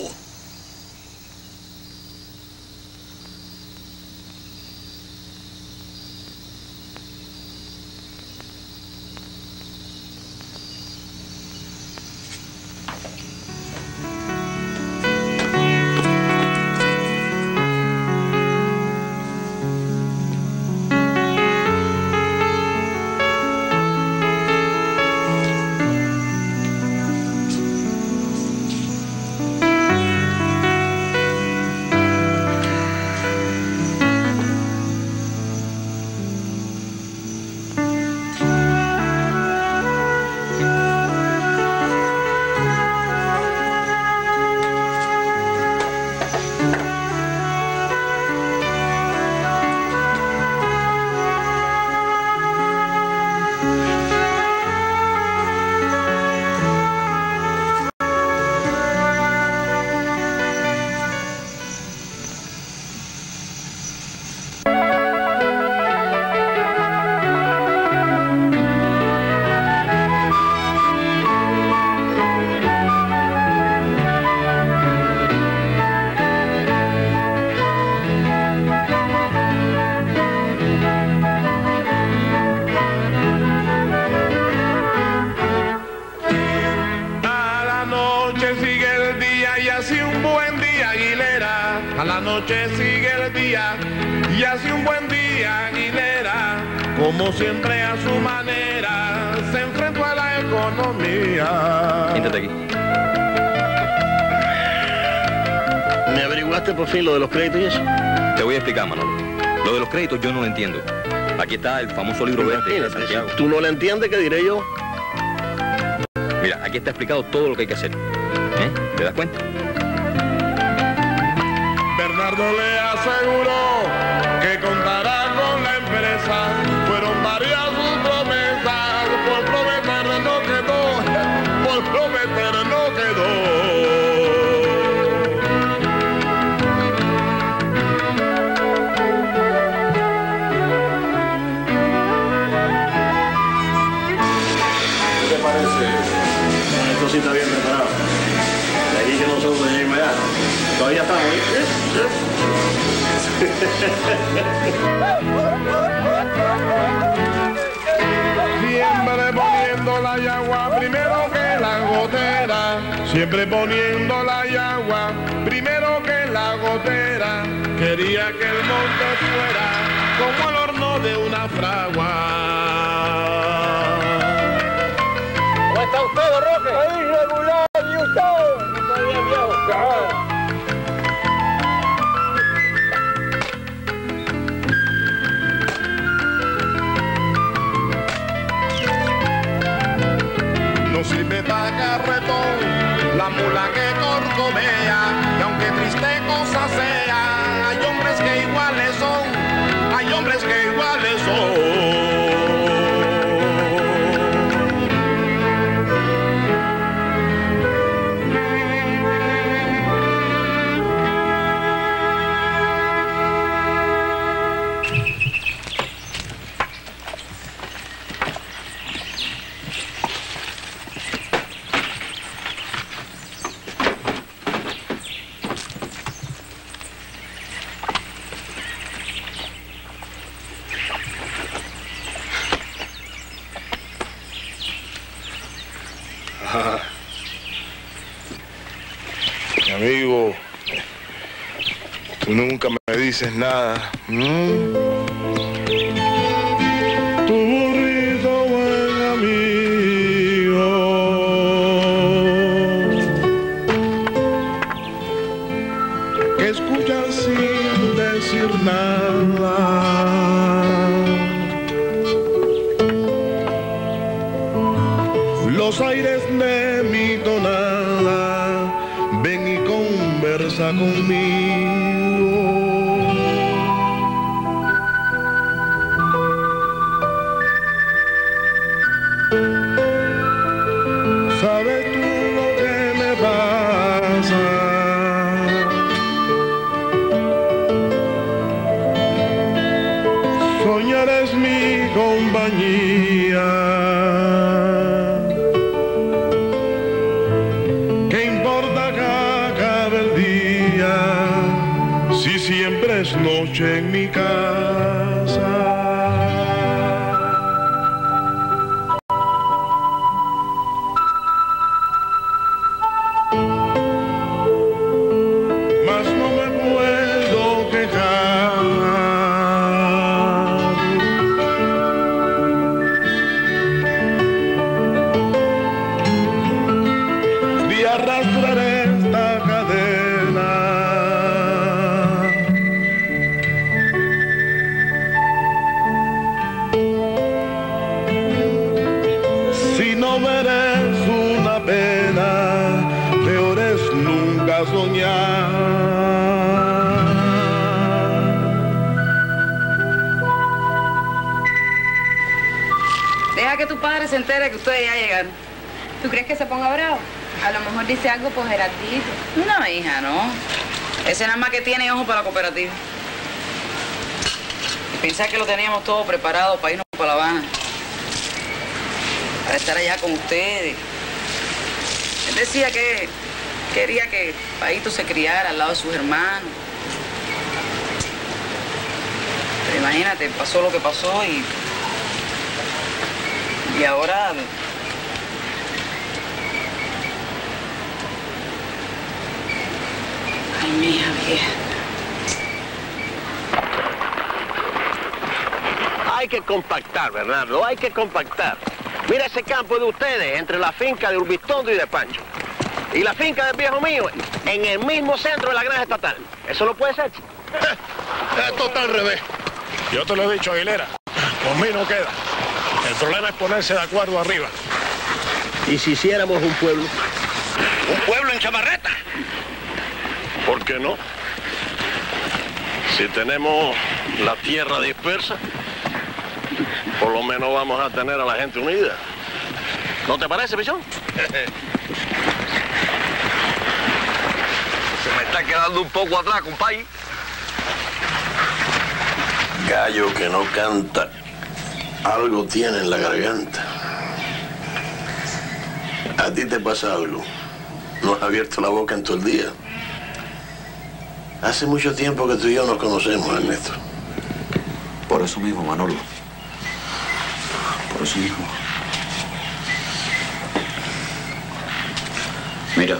noche sigue el día y hace un buen día Aguilera, como siempre a su manera, se enfrentó a la economía. Siéntate aquí. ¿Me averiguaste por fin lo de los créditos y eso? Te voy a explicar, Manolo. Lo de los créditos yo no lo entiendo. Aquí está el famoso libro verde de Santiago. Si tú no lo entiendes, ¿qué diré yo? Mira, aquí está explicado todo lo que hay que hacer. ¿Te das cuenta? Bernardo le aseguró que contará con la empresa. Fueron varias sus promesas, por prometer no quedó, por prometer no quedó. ¿Qué te parece? Esto sí está bien preparado. De aquí que nosotros lleguemos allá. Todavía estamos, Siempre poniendo la yagua primero que la gotera. Siempre poniendo la yagua primero que la gotera. Quería que el monte fuera como el horno de una fragua. ¿Cómo está usted, don Roque? Ahí regular, ¿y usted? Está bien, viejo. No sirve para carretón la mula que corcovea, y aunque triste cosa sea, hay hombres que iguales son, hay hombres que iguales son. Mi amigo, tú nunca me dices nada. Tu burrito buen amigo, que escucha sin decir nada. Los aires de mi tonada, ven y conversa conmigo. ¿Sabes tú lo que me pasa? Soñar es mi compañía. ¿Qué importa que acabe el día si siempre es noche en mi casa? Mas no me puedo quejar. De arrastrar esta cadena. Si no mereces una pena, peor es nunca soñar. Deja que tu padre se entere que ustedes ya llegaron. ¿Tú crees que se ponga bravo? A lo mejor dice algo por Gerardito. No, hija, no. Ese nada más que tiene ojo para la cooperativa. Y pensar que lo teníamos todo preparado para irnos para La Habana. Para estar allá con ustedes. Él decía que quería que Paito se criara al lado de sus hermanos. Pero imagínate, pasó lo que pasó y ahora... Ay, mija vieja. hay que compactar, Bernardo, hay que compactar. Mira ese campo de ustedes, entre la finca de Urbistondo y de Pancho. Y la finca del viejo mío, en el mismo centro de la granja estatal. ¿Eso no puede ser? Esto está al revés. Yo te lo he dicho, Aguilera. Por mí no queda. El problema es ponerse de acuerdo arriba. ¿Y si hiciéramos un pueblo? ¿Un pueblo en Chamarreta? ¿Por qué no? Si tenemos la tierra dispersa, por lo menos vamos a tener a la gente unida. ¿No te parece, Pichón? Se me está quedando un poco atrás, compadre. Gallo que no canta, algo tiene en la garganta. ¿A ti te pasa algo? ¿No has abierto la boca en todo el día? Hace mucho tiempo que tú y yo nos conocemos, Ernesto. Por eso mismo, Manolo. Por eso mismo. Mira,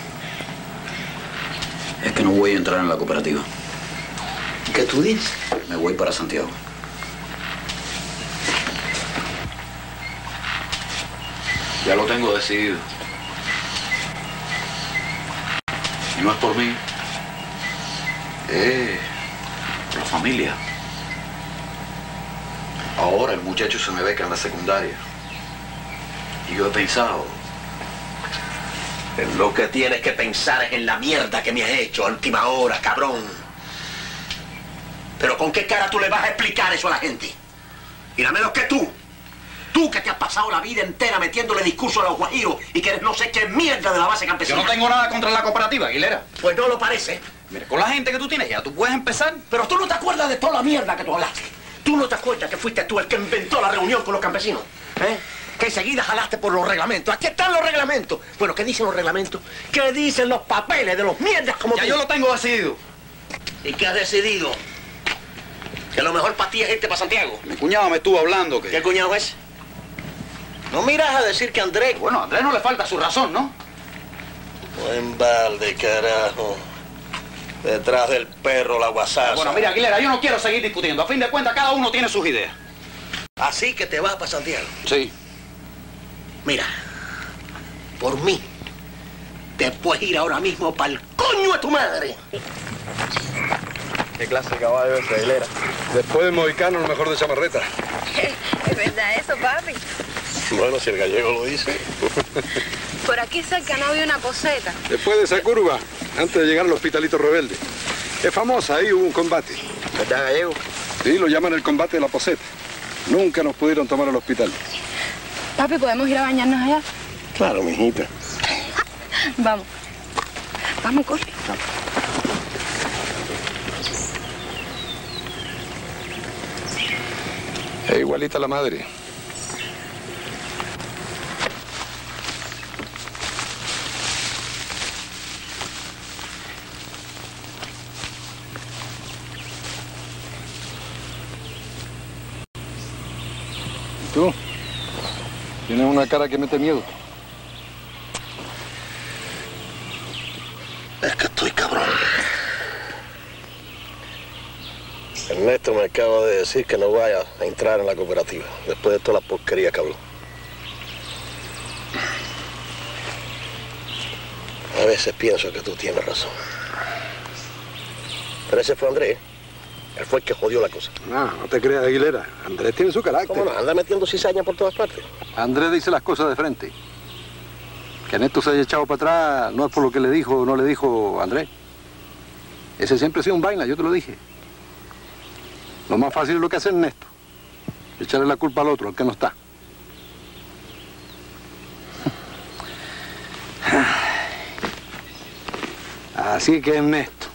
es que no voy a entrar en la cooperativa. ¿Qué tú dices? Me voy para Santiago. Ya lo tengo decidido. Y no es por mí. Por la familia. Ahora el muchacho se me beca en la secundaria. Y yo he pensado... Lo que tienes que pensar es en la mierda que me has hecho a última hora, cabrón. Pero ¿con qué cara tú le vas a explicar eso a la gente? Y a menos que tú que te has pasado la vida entera metiéndole discurso a los guajiros y que eres no sé qué mierda de la base campesina. Yo no tengo nada contra la cooperativa, Aguilera. Pues no lo parece. Mira, con la gente que tú tienes ya, tú puedes empezar. Pero tú no te acuerdas de toda la mierda que tú hablaste. Tú no te acuerdas que fuiste tú el que inventó la reunión con los campesinos. Que enseguida jalaste por los reglamentos. Aquí están los reglamentos. Bueno, ¿qué dicen los reglamentos? ¿Qué dicen los papeles de los mierdas como ya tú? Yo lo tengo decidido. ¿Y qué has decidido? Que lo mejor para ti es irte para Santiago. Mi cuñado me estuvo hablando que... ¿Qué cuñado es? No miras a decir que Andrés... Bueno, a Andrés no le falta su razón, ¿no? Buen balde, carajo. Detrás del perro la guasaza. Bueno, mira, Aguilera, yo no quiero seguir discutiendo. A fin de cuentas, cada uno tiene sus ideas. Así que te vas para Santiago. Sí. Mira, por mí, te puedes ir ahora mismo para el coño de tu madre. ¿Qué clase de caballo es, Aguilera? Después del mohicano, lo mejor de Chamarreta. ¿Es verdad eso, papi? Bueno, si el gallego lo dice. Por aquí cerca no había una poseta. Después de esa curva, antes de llegar al Hospitalito Rebelde. Es famosa, ahí hubo un combate. ¿Verdad, gallego? Sí, lo llaman el combate de la poseta. Nunca nos pudieron tomar al hospital. Papi, ¿podemos ir a bañarnos allá? Claro, mijita. Vamos. Vamos, corre. Es igualita a la madre. ¿Tú? Tienes una cara que mete miedo. Es que estoy cabrón. Ernesto me acaba de decir que no vaya a entrar en la cooperativa, después de toda la porquería que habló. A veces pienso que tú tienes razón. Pero ese fue Andrés. Él fue el que jodió la cosa. No, no te creas, Aguilera. Andrés tiene su carácter. ¿Cómo no? Anda metiendo cizaña por todas partes. Andrés dice las cosas de frente. Que Ernesto se haya echado para atrás no es por lo que le dijo o no le dijo Andrés. Ese siempre ha sido un vaina, yo te lo dije. Lo más fácil es lo que hace Ernesto. Echarle la culpa al otro, al que no está. Así que Ernesto.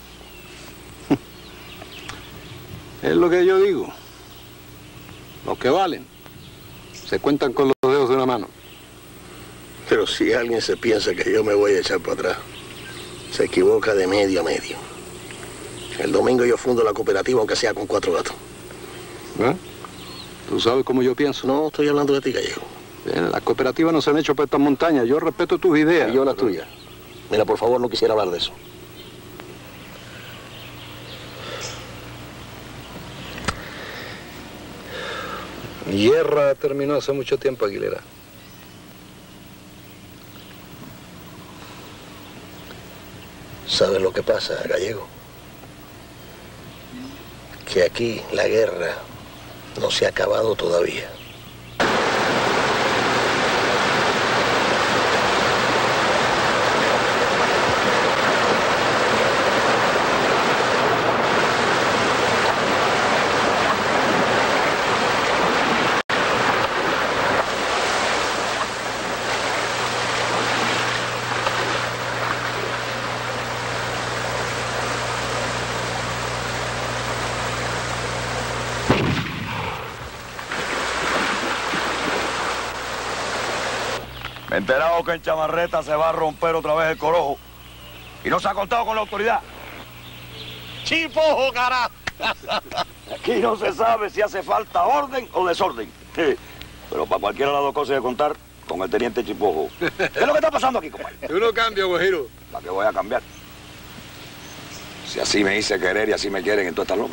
Es lo que yo digo. Los que valen se cuentan con los dedos de una mano. Pero si alguien se piensa que yo me voy a echar para atrás, se equivoca de medio a medio. El domingo yo fundo la cooperativa, aunque sea con 4 gatos. ¿Ah? ¿Tú sabes cómo yo pienso? No, estoy hablando de ti, gallego. Bien, las cooperativas no se han hecho para estas montañas. Yo respeto tus ideas. Y yo las tuyas. Mira, por favor, no quisiera hablar de eso. Mi guerra terminó hace mucho tiempo, Aguilera. ¿Sabes lo que pasa, Gallego? Que aquí la guerra no se ha acabado todavía. Me he enterado que en Chamarreta se va a romper otra vez el corojo. Y no se ha contado con la autoridad. ¡Chipojo, carajo! Aquí no se sabe si hace falta orden o desorden. Pero para cualquiera de las dos cosas hay que contar con el teniente Chipojo. ¿Qué es lo que está pasando aquí, compadre? Tú no cambias, Guajiro. ¿Para qué voy a cambiar? Si así me hice querer y así me quieren en toda esta loma.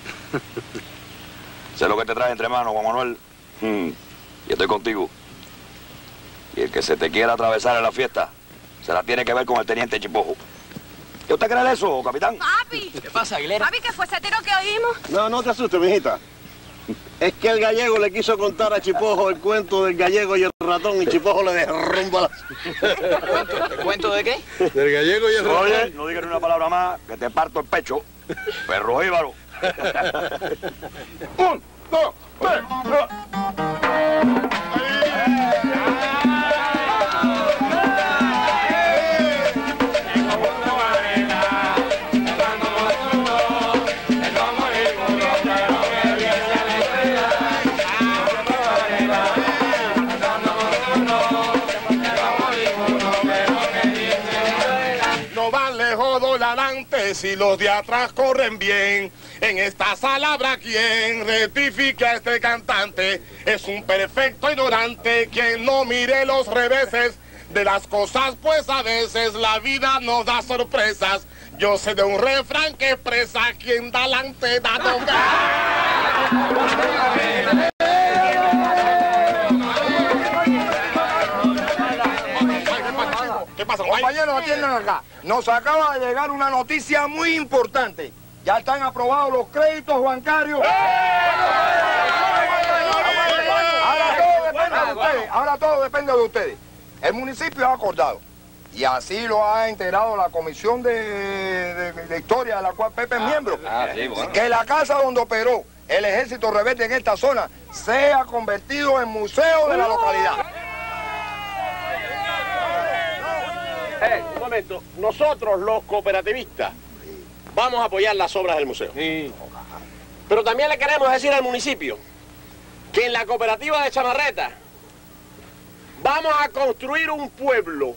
Sé lo que te trae entre manos, Juan Manuel. Y estoy contigo. Y el que se te quiera atravesar en la fiesta, se la tiene que ver con el teniente Chipojo. ¿Y usted cree eso, capitán? Papi. ¿Qué pasa, Aguilera? Papi, ¿qué fue ese tiro que oímos? No, no te asustes, mijita. Es que el gallego le quiso contar a Chipojo el cuento del gallego y el ratón y Chipojo le derrumba la... ¿El cuento de qué? Del gallego y el ratón. Oye, no digas ni una palabra más, que te parto el pecho. Perro jíbaro. 1, 2, 3, 4. Si los de atrás corren bien, en esta sala habrá quien rectifique a este cantante. Es un perfecto ignorante quien no mire los reveses de las cosas, pues a veces la vida nos da sorpresas. Yo sé de un refrán que expresa quien da delante da nombre. ¿Qué pasa, compañeros? Atiendan acá. Nos acaba de llegar una noticia muy importante. Ya están aprobados los créditos bancarios. Ahora todo depende de ustedes. El municipio ha acordado, y así lo ha enterado la comisión de historia de la cual Pepe es miembro, que la casa donde operó el ejército rebelde en esta zona sea convertido en museo de la localidad. Un momento, nosotros los cooperativistas vamos a apoyar las obras del museo. Pero también le queremos decir al municipio que en la cooperativa de Chamarreta vamos a construir un pueblo.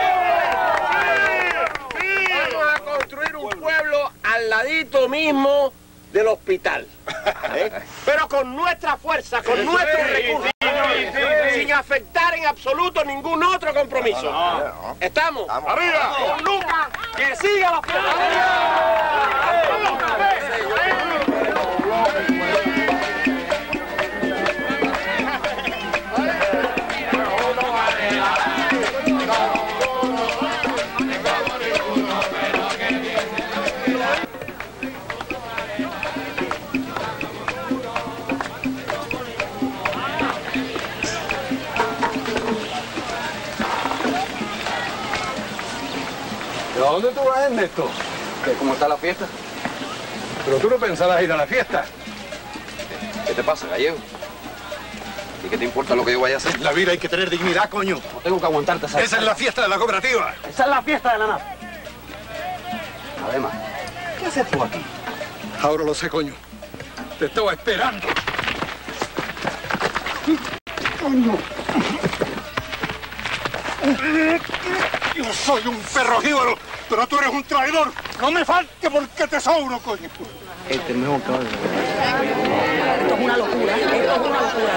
Vamos a construir un pueblo al ladito mismo del hospital. Pero con nuestra fuerza, con nuestros recursos. Sin afectar en absoluto ningún otro compromiso. ¿Estamos? ¡Arriba! ¡Con Lucas! ¡Que siga la ¿A dónde tú vas, Ernesto? ¿Cómo está la fiesta? Pero tú no pensarás ir a la fiesta. ¿Qué te pasa, gallego? ¿Y qué te importa lo que yo vaya a hacer? La vida hay que tener dignidad, coño. No tengo que aguantarte, ¿sabes? Esa es la fiesta de la cooperativa. Esa es la fiesta de la nave. Además, ¿Qué haces tú aquí? Ahora lo sé, coño. Te estaba esperando. Coño. Yo soy un perro jíbaro, pero tú eres un traidor. No me falte porque te sobro, coño. Este es mejor caballo. Esto es una locura. Esto es una locura.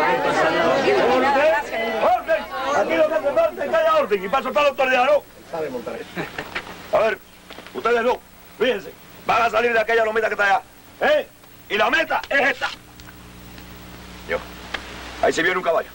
¡Orden! Aquí lo que hace falta es que haya orden y para soltar la autoridad, ¿no? Sabe montar. A ver, ustedes no, fíjense, van a salir de aquella lomita que está allá, ¿eh? Y la meta es esta. Yo. Ahí se viene un caballo.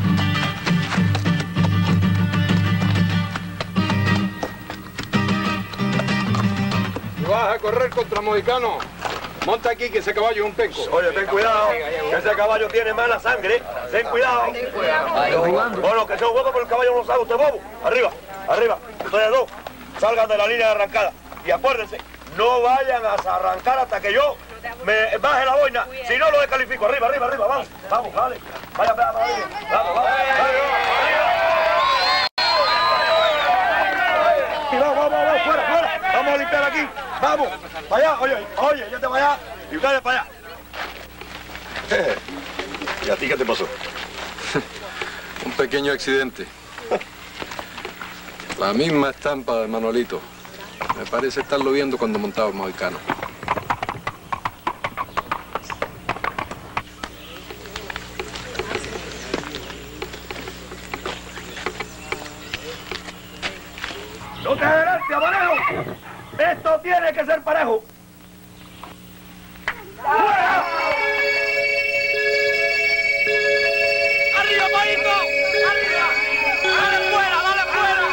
Si vas a correr contra Mohicano, monta aquí que ese caballo es un penco. Oye, ten cuidado, que ese caballo tiene mala sangre. Ten cuidado. Bueno, que sea un huevo, pero el caballo no lo sabe usted, bobo. Arriba, arriba. Ustedes dos, salgan de la línea de arrancada. Y acuérdense, no vayan a arrancar hasta que yo me baje la boina. Si no, lo descalifico. Arriba, arriba, arriba. Vamos, vamos, vale. Vaya, vaya, vaya. Vamos, vamos. Vamos, vamos, vamos, fuera, fuera. Vamos a limpiar aquí. Vamos, para allá, oye, oye, ya te para allá. Y ustedes para allá. ¿Y a ti qué te pasó? Un pequeño accidente. La misma estampa de Manuelito. Me parece estarlo viendo cuando montaba el Mohicano. ¡No te adelante, parejo! ¡Esto tiene que ser parejo! ¡Fuera! ¡Arriba, Paito! ¡Arriba! ¡Dale fuera, dale fuera!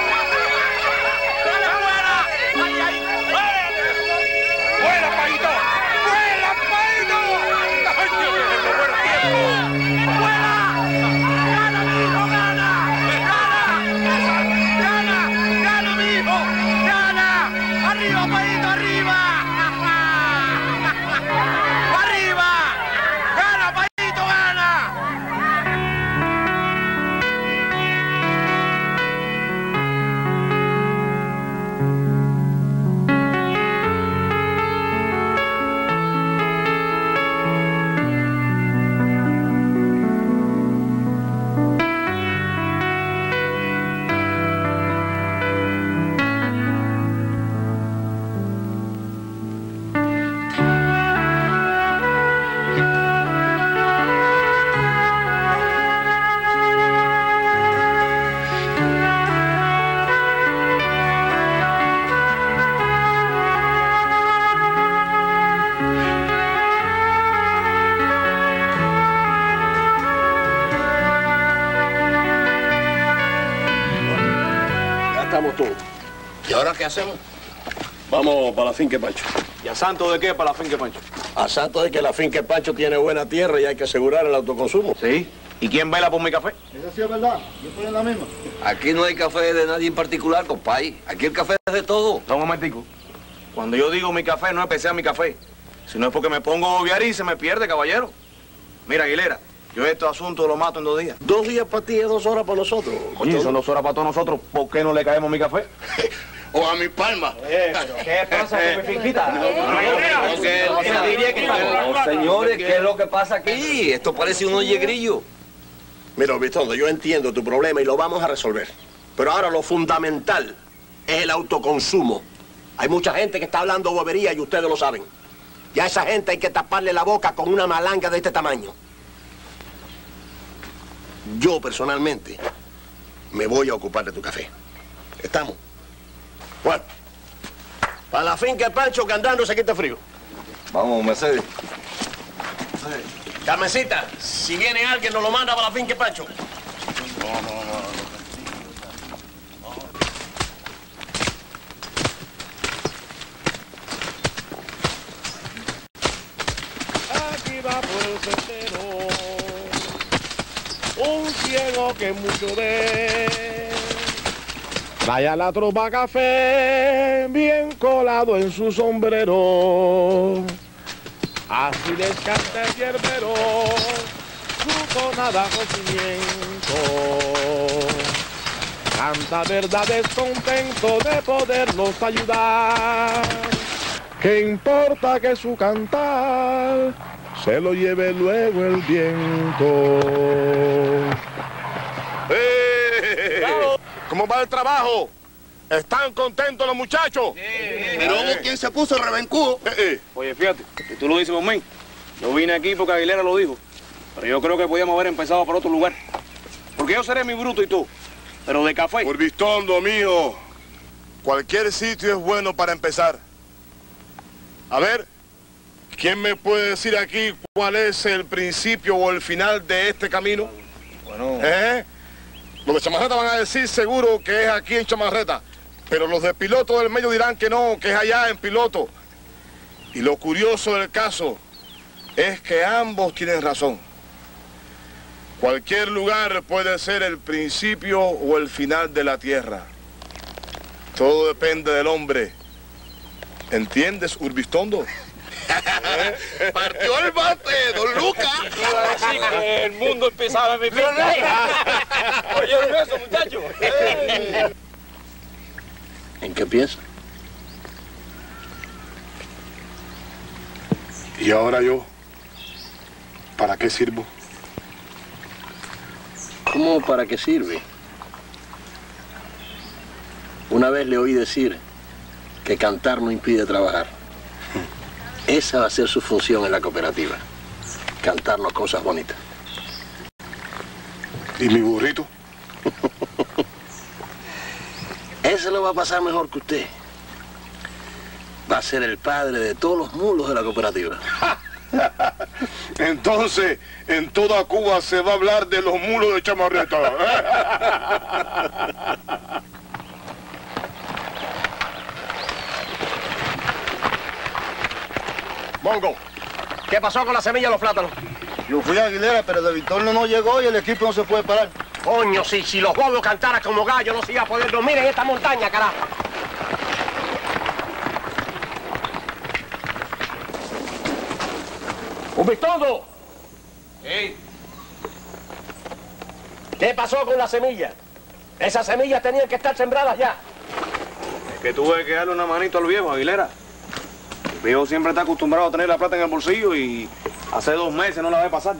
¡Dale fuera! ¡Ay, ay! ¡Fuera, Paito! ¡Fuera, Paito! ¡Ay, Dios mío, no fuera tiempo! ¡Fuera! ¡Gana, mi hijo, gana! ¡Gana! ¡Gana, mi hijo! ¡Gana! ¡Arriba, Paito, arriba! ¡Arriba! ¡Gana, Paito, gana! Ya estamos todos. ¿Y ahora qué hacemos? Vamos para la finca de Pancho. ¿Y a santo de qué para la finca de Pancho? A santo de que la finca de Pancho tiene buena tierra y hay que asegurar el autoconsumo. Sí. ¿Y quién vela por mi café? Eso sí es verdad. Yo estoy en la misma. Aquí no hay café de nadie en particular, compadre. Aquí el café es de todo. Un momentico. Cuando yo digo mi café, no es que sea mi café, sino es porque me pongo a obviar y se me pierde, caballero. Mira, Aguilera, yo estos asuntos los mato en 2 días. 2 días para ti y 2 horas para nosotros. Coño, son 2 horas para todos nosotros. ¿Por qué no le caemos mi café? O a mi palma. ¿Qué pasa con mi finquita? No, señores, ¿qué es lo que pasa aquí? Esto parece un oye grillo. Mira, Vitondo, yo entiendo tu problema y lo vamos a resolver. Pero ahora lo fundamental es el autoconsumo. Hay mucha gente que está hablando bobería y ustedes lo saben. Y a esa gente hay que taparle la boca con una malanga de este tamaño. Yo, personalmente, me voy a ocupar de tu café. ¿Estamos? Bueno, para la finca de Pancho que andando se quita frío. Vamos, Mercedes. Carmencita, si viene alguien nos lo manda para la finca de Pancho. Aquí va por el sendero un ciego que mucho ve. Vaya la tropa café bien colado en su sombrero. Así descanta el hierbero su tonada conocimiento. Canta verdades contento de poderlos ayudar. ¿Qué importa que su cantar se lo lleve luego el viento? ¿Cómo va el trabajo? ¿Están contentos los muchachos? Pero hubo quien se puso rebencudo. Oye, fíjate, si tú lo dices por mí, yo vine aquí porque Aguilera lo dijo. Pero yo creo que podíamos haber empezado por otro lugar. Porque yo seré mi bruto y tú, pero de café. Por Vistondo, mío. Cualquier sitio es bueno para empezar. A ver, ¿Quién me puede decir aquí cuál es el principio o el final de este camino? Bueno... Los de Chamarreta van a decir seguro que es aquí en Chamarreta, pero los de Piloto del Medio dirán que no, que es allá en Piloto. Y lo curioso del caso es que ambos tienen razón. Cualquier lugar puede ser el principio o el final de la tierra. Todo depende del hombre. ¿Entiendes, Urbistondo? Partió el bate, don Lucas. Iba a decir que el mundo empezaba en mi fin. ¿Oyeron eso, muchachos? ¿En qué piensa? ¿Y ahora yo? ¿Para qué sirvo? ¿Cómo para qué sirve? Una vez le oí decir que cantar no impide trabajar. Esa va a ser su función en la cooperativa. Cantarnos cosas bonitas. ¿Y mi burrito? Ese lo va a pasar mejor que usted. Va a ser el padre de todos los mulos de la cooperativa. Entonces, en toda Cuba se va a hablar de los mulos de Chamarreta. Mongo, ¿qué pasó con la semilla de los plátanos? Yo fui a Aguilera, pero de Victorino no llegó y el equipo no se puede parar. Coño, si los huevos cantaran como gallo no se iba a poder dormir en esta montaña, carajo. ¡Urbistondo! Sí. ¿Qué pasó con la semilla? Esas semillas tenían que estar sembradas ya. Es que tuve que darle una manito al viejo, Aguilera. El viejo siempre está acostumbrado a tener la plata en el bolsillo y hace 2 meses no la ve pasar.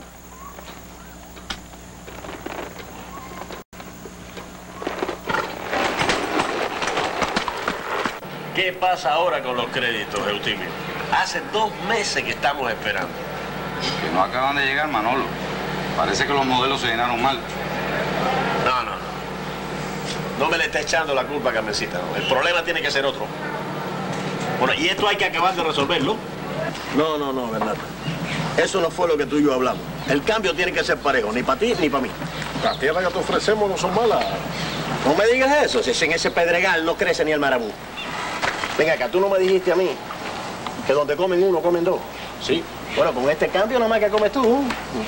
¿Qué pasa ahora con los créditos, Eutimio? Hace 2 meses que estamos esperando. Que no acaban de llegar, Manolo. Parece que los modelos se llenaron mal. No. No me le está echando la culpa a Carmencita, ¿no? El problema tiene que ser otro. Bueno, y esto hay que acabar de resolverlo. No, Bernardo. Eso no fue lo que tú y yo hablamos. El cambio tiene que ser parejo, ni para ti ni para mí. Las tierras que te ofrecemos no son malas. No me digas eso, si en ese pedregal no crece ni el marabú. Venga acá, tú no me dijiste a mí que donde comen uno, comen dos. Sí. Bueno, con este cambio nada más que comes tú.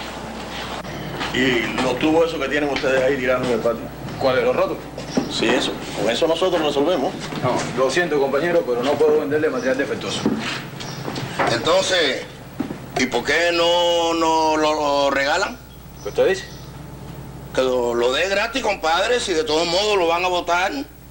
¿Y los tubos esos que tienen ustedes ahí tirados en el patio? ¿Cuáles, los rotos? Sí, eso. Con eso nosotros resolvemos. No, lo siento, compañero, pero no puedo venderle material defectuoso. Entonces, ¿y por qué no lo regalan? ¿Qué usted dice? Que lo dé gratis, compadre, si de todos modos lo van a votar.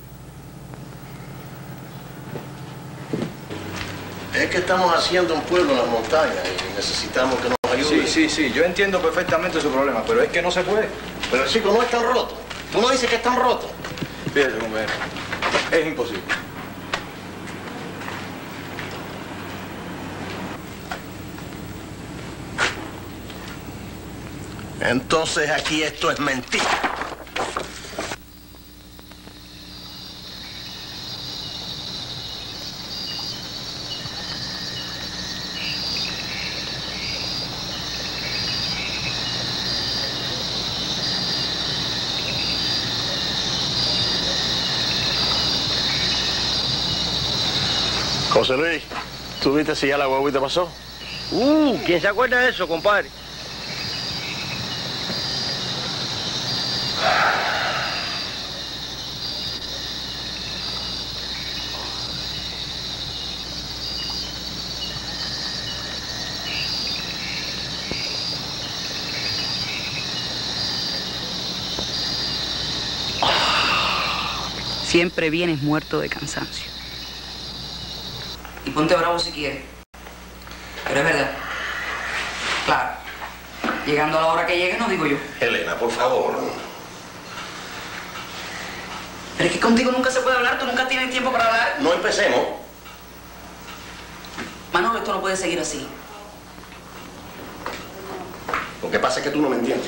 Es que estamos haciendo un pueblo en las montañas y necesitamos que nos ayude. Sí, yo entiendo perfectamente su problema, pero es que no se puede. Pero chico, no es tan roto. Tú no dices que están rotos. Fíjese, compañero, es imposible. Entonces aquí esto es mentira. José Luis, ¿tú viste si ya la guaguita pasó? ¿Quién se acuerda de eso, compadre? Siempre vienes muerto de cansancio. Y ponte bravo si quieres. Pero es verdad. Claro. Llegando a la hora que llegue, no digo yo. Elena, por favor. Pero es que contigo nunca se puede hablar, tú nunca tienes tiempo para hablar. No empecemos. Manolo, esto no puede seguir así. Lo que pasa es que tú no me entiendes.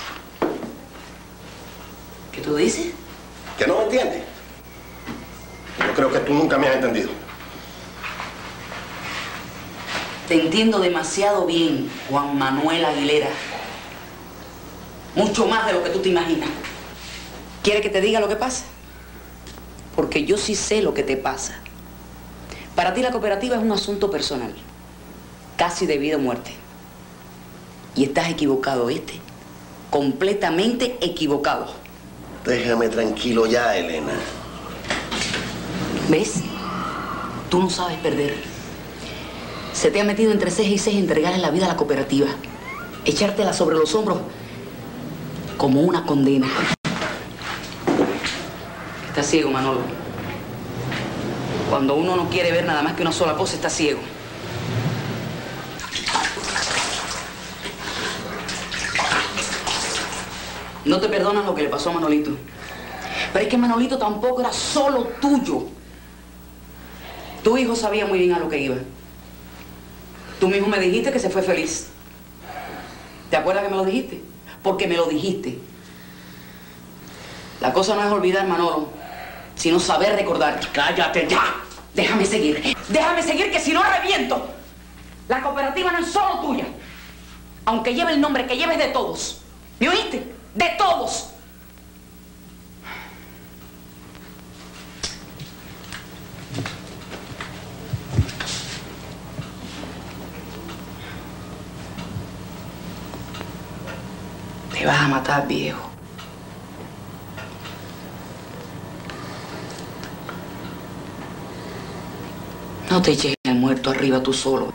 ¿Qué tú dices? ¿Que no me entiendes? Yo creo que tú nunca me has entendido. Te entiendo demasiado bien, Juan Manuel Aguilera. Mucho más de lo que tú te imaginas. ¿Quieres que te diga lo que pasa? Porque yo sí sé lo que te pasa. Para ti la cooperativa es un asunto personal, casi de vida o muerte. Y estás equivocado, ¿viste? Completamente equivocado. Déjame tranquilo ya, Elena. ¿Ves? Tú no sabes perder. Se te ha metido entre ceja y ceja entregarle la vida a la cooperativa. Echártela sobre los hombros como una condena. Estás ciego, Manolo. Cuando uno no quiere ver nada más que una sola cosa, está ciego. No te perdonan lo que le pasó a Manolito. Pero es que Manolito tampoco era solo tuyo. Tu hijo sabía muy bien a lo que iba. Tú mismo me dijiste que se fue feliz. ¿Te acuerdas que me lo dijiste? Porque me lo dijiste. La cosa no es olvidar, Manolo, sino saber recordar. ¡Cállate ya! Déjame seguir. Déjame seguir, que si no reviento. La cooperativa no es solo tuya. Aunque lleve el nombre que lleves de todos. ¿Me oíste? ¡De todos! Te vas a matar, viejo. No te eches el muerto arriba tú solo.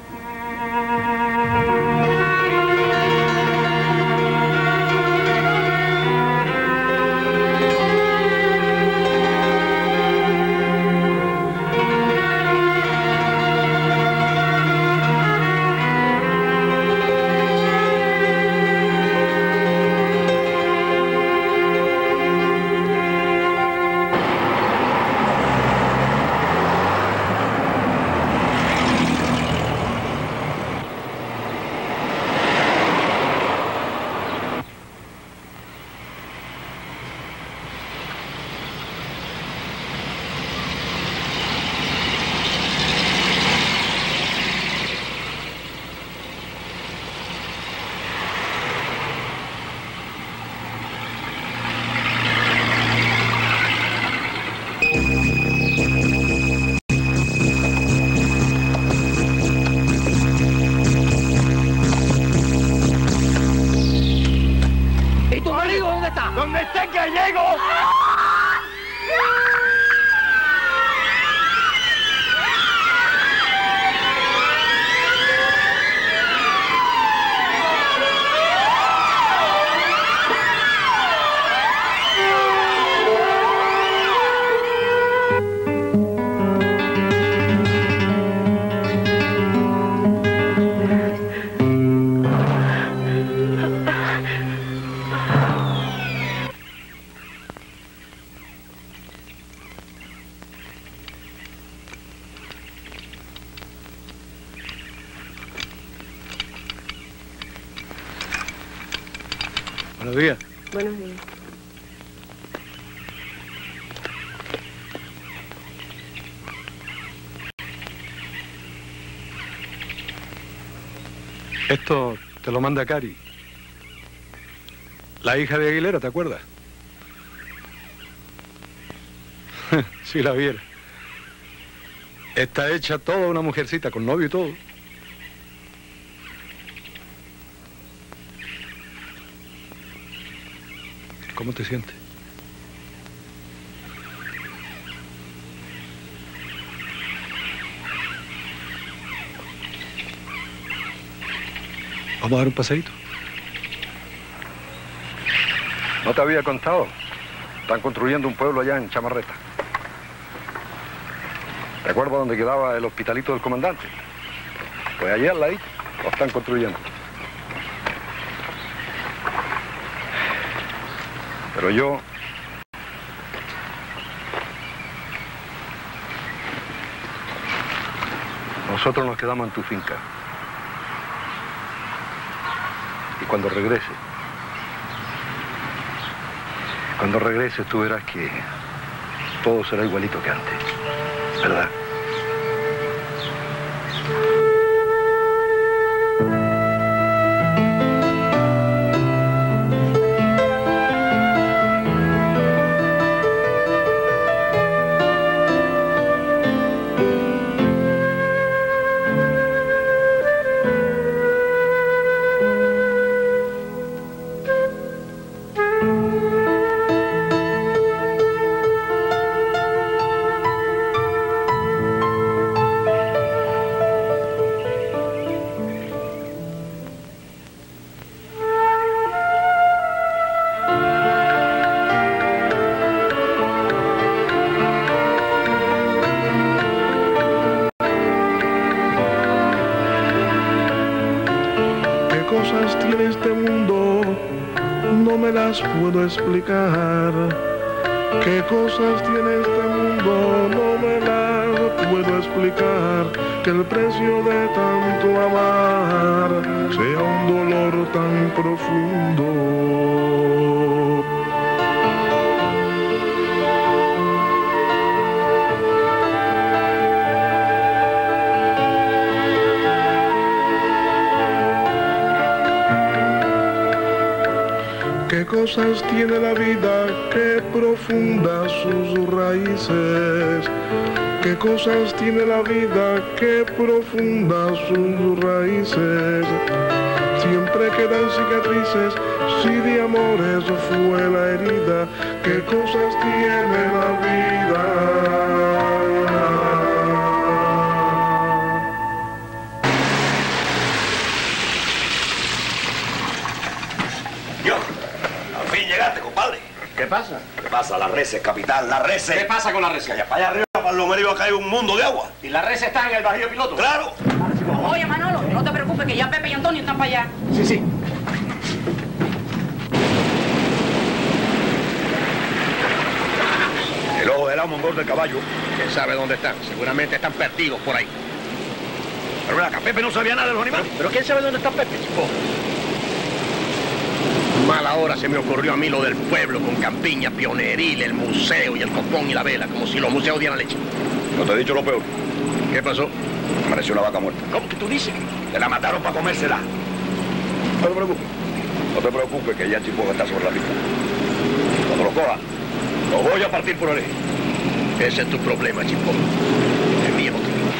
¿Dónde está el gallego? Buenos días. Buenos días. Esto te lo manda Cari. La hija de Aguilera, ¿te acuerdas? Si la viera. Está hecha toda una mujercita, con novio y todo. ¿Cómo te sientes? ¿Vamos a dar un paseíto? No te había contado. Están construyendo un pueblo allá en Chamarreta. ¿Te acuerdas dónde quedaba el hospitalito del comandante? Pues allá al ladito lo están construyendo. Pero yo... Nosotros nos quedamos en tu finca. Y cuando regreses tú verás que todo será igualito que antes, ¿verdad? cosas tiene este mundo, no me las puedo explicar. Qué cosas tiene este mundo, no me las puedo explicar. Que el precio de tanto amar sea un dolor tan profundo. Qué cosas tiene la vida, qué profundas sus raíces. Qué cosas tiene la vida, qué profundas sus raíces. Siempre quedan cicatrices, si de amores fue la herida. Qué cosas tiene la vida. ¿Qué pasa? ¿Qué pasa? Las reses, capitán, las reses. ¿Qué pasa con las reses? Allá para allá arriba, para el Lomero, iba a caer un mundo de agua. ¿Y las reses están en el barrio piloto? ¡Claro! Oye, Manolo, no te preocupes, que ya Pepe y Antonio están para allá. Sí, sí. El ojo del amo, mongol del caballo. ¿Quién sabe dónde están? Seguramente están perdidos por ahí. Pero ven acá, Pepe no sabía nada de los animales. ¿Pero quién sabe dónde está Pepe, chico? Mala hora se me ocurrió a mí lo del pueblo con Campiña, Pioneril, el museo y el copón y la vela, como si los museos dieran leche. No te he dicho lo peor. ¿Qué pasó? Apareció una vaca muerta. ¿Cómo que tú dices? Se la mataron para comérsela. No te preocupes. No te preocupes, que ya el chico está sobre la pista. Cuando lo coja, lo voy a partir por el eje. Ese es tu problema, chico. El mío.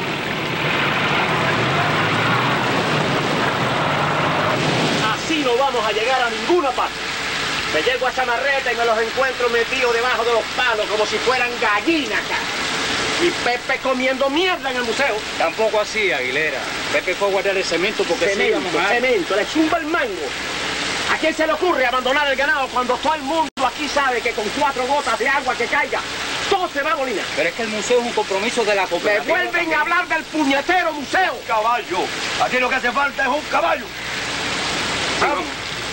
Así no vamos a llegar a ninguna parte. Me llego a esa marreta y me los encuentro metidos debajo de los palos como si fueran gallinas acá. Y Pepe comiendo mierda en el museo. Tampoco así, Aguilera. Pepe fue a guardar el cemento porque cemento, le zumba el mango. ¿A quién se le ocurre abandonar el ganado cuando todo el mundo aquí sabe que con 4 gotas de agua que caiga, todo se va a bolinar? Pero es que el museo es un compromiso de la cooperativa. Me vuelven a hablar del puñetero museo. Un caballo. Aquí lo que hace falta es un caballo. Vamos.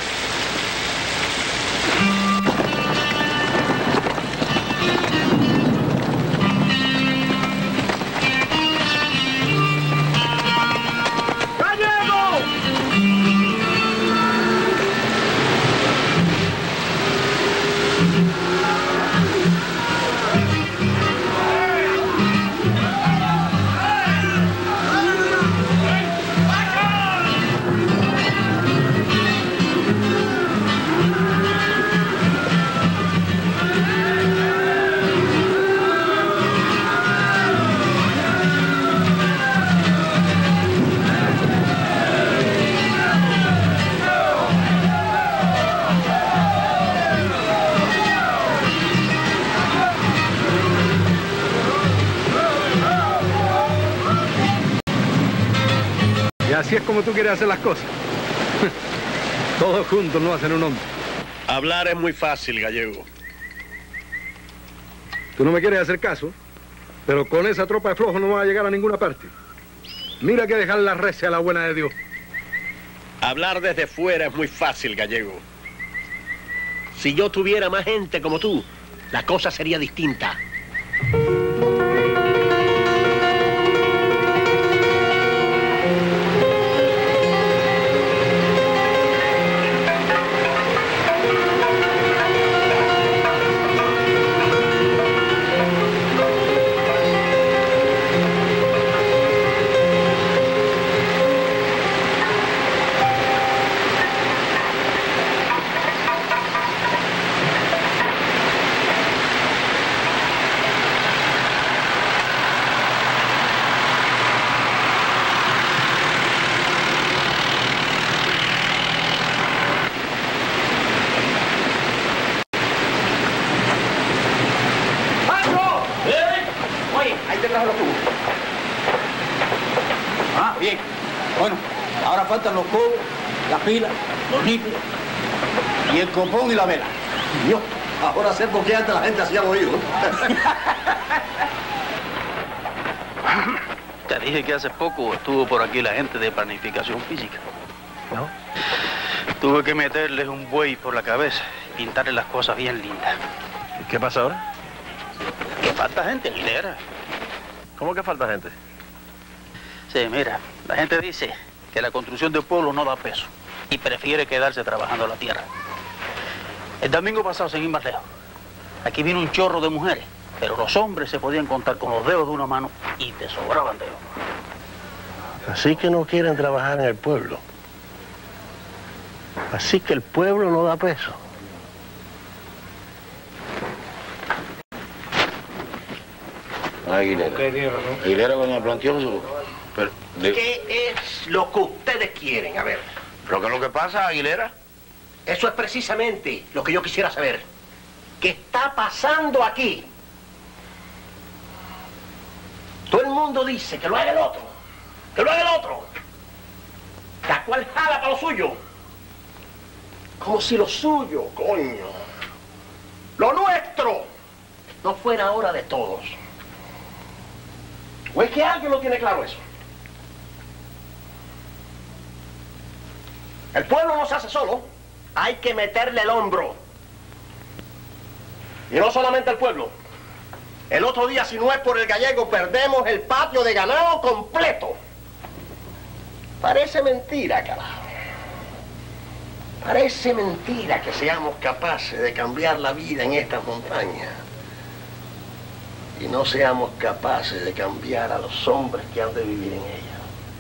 Así es como tú quieres hacer las cosas. Todos juntos no hacen un hombre. Hablar es muy fácil, Gallego. Tú no me quieres hacer caso, pero con esa tropa de flojos no vas a llegar a ninguna parte. Mira que dejar la recia a la buena de Dios. Hablar desde fuera es muy fácil, Gallego. Si yo tuviera más gente como tú, la cosa sería distinta. Bien. Bueno, ahora faltan los cobos, las pilas, los nipples y el copón y la vela. Yo, ahora sé por qué antes la gente hacía movido. Te dije que hace poco estuvo por aquí la gente de planificación física. ¿No? Tuve que meterles un buey por la cabeza y pintarle las cosas bien lindas. ¿Qué pasa ahora? Que falta gente, Aguilera. ¿Cómo que falta gente? Sí, mira, la gente dice que la construcción del pueblo no da peso y prefiere quedarse trabajando la tierra. El domingo pasado, sin ir más lejos, aquí vino un chorro de mujeres, pero los hombres se podían contar con los dedos de una mano y te sobraban dedos. Así que no quieren trabajar en el pueblo. Así que el pueblo no da peso. Aguilera. Aguilera cuando me planteó su... Pero, ¿Qué es lo que ustedes quieren? A ver. ¿Pero qué es lo que pasa, Aguilera? Eso es precisamente lo que yo quisiera saber. ¿Qué está pasando aquí? Todo el mundo dice que lo haga el otro. Que lo haga el otro. Cada cual jala para lo suyo. Como si lo suyo, coño, lo nuestro, no fuera hora de todos. ¿O es que alguien lo tiene claro eso? El pueblo no se hace solo, hay que meterle el hombro. Y no solamente el pueblo. El otro día, si no es por el gallego, perdemos el patio de ganado completo. Parece mentira, carajo. Parece mentira que seamos capaces de cambiar la vida en estas montañas y no seamos capaces de cambiar a los hombres que han de vivir en ellas.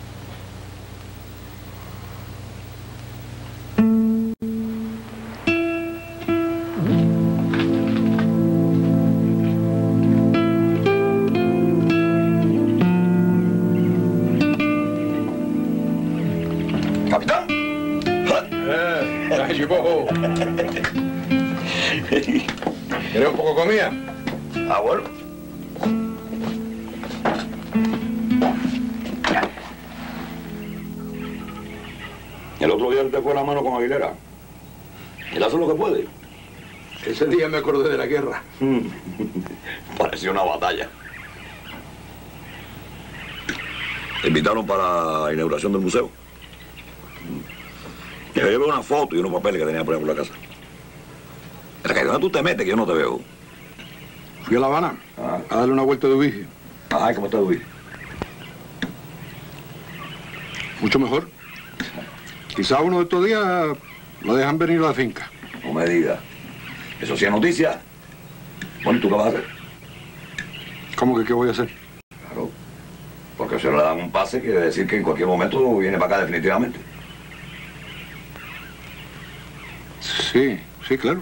¿Querés un poco de comida? Ah, bueno. El otro día te fue la mano con Aguilera. Él hace lo que puede. Ese día me acordé de la guerra. Pareció una batalla. Te invitaron para la inauguración del museo. Yo llevé una foto y unos papeles que tenía por ahí por la casa. ¿Dónde tú te metes que yo no te veo? Fui a La Habana a darle una vuelta de Ubiji. Ajá, ¿cómo está Ubiji? Mucho mejor. Quizá uno de estos días lo dejan venir a la finca. No me digas. Eso sí es noticia. Bueno, ¿y tú qué vas a hacer? ¿Cómo que qué voy a hacer? Claro. Porque si le dan un pase, quiere decir que en cualquier momento viene para acá definitivamente. Sí, sí, claro.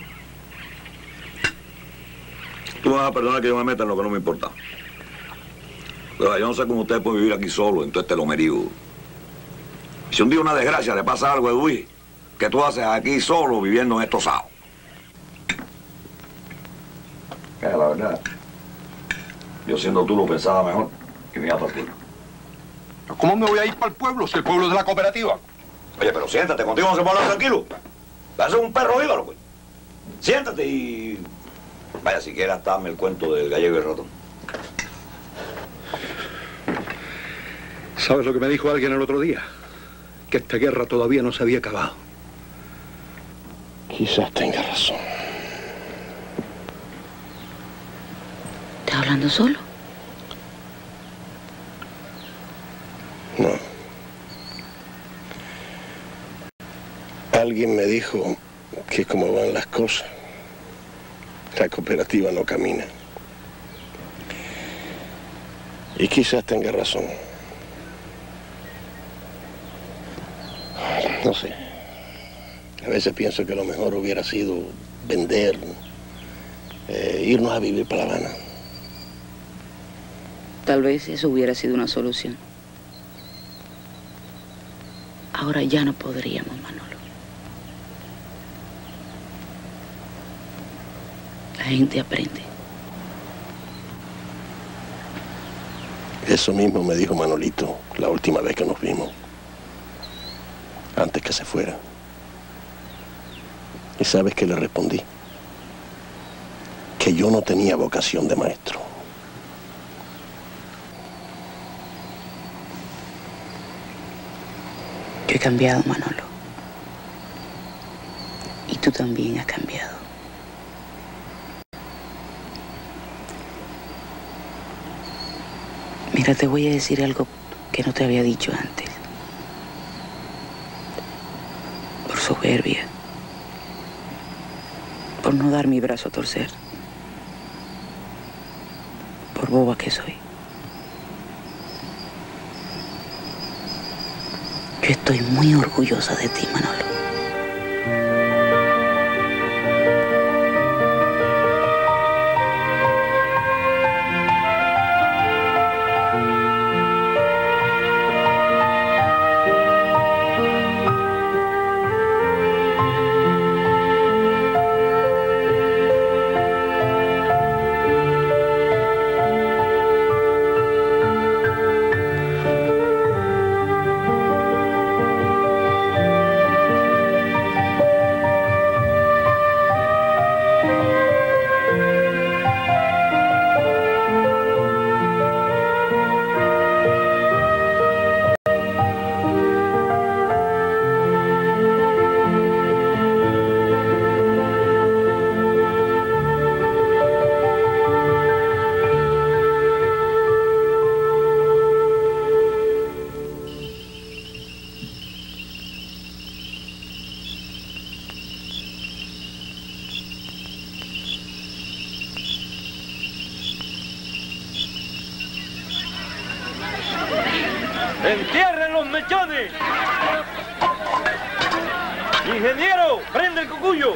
Tú me vas a perdonar que yo me meta en lo que no me importa. Pero yo no sé cómo usted puede vivir aquí solo en todo este lomerío. Si un día una desgracia le pasa algo a Edwin, ¿qué tú haces aquí solo viviendo en estos saos? La verdad, yo siendo tú lo pensaba mejor que me iba para el pueblo. ¿Cómo me voy a ir para el pueblo si el pueblo es de la cooperativa? Oye, pero siéntate, contigo no se puede hablar tranquilo. Vas a ser un perro íbaro, pues. Siéntate y... Vaya, siquiera hasta dame el cuento del gallego y el ratón. ¿Sabes lo que me dijo alguien el otro día? Que esta guerra todavía no se había acabado. Quizás tenga razón. ¿Estás hablando solo? No. Alguien me dijo que como van las cosas, la cooperativa no camina. Y quizás tenga razón. No sé. A veces pienso que lo mejor hubiera sido vender, irnos a vivir para La Habana. Tal vez eso hubiera sido una solución. Ahora ya no podríamos, Manolo. La gente aprende. Eso mismo me dijo Manolito la última vez que nos vimos. Antes que se fuera. ¿Y sabes qué le respondí? Que yo no tenía vocación de maestro. Yo he cambiado, Manolo. también has cambiado. Mira, te voy a decir algo que no te había dicho antes. Por soberbia. Por no dar mi brazo a torcer. Por boba que soy. Yo estoy muy orgullosa de ti, Manolo. ¡Entierren los mechones! ¡Ingeniero, prende el cucuyo!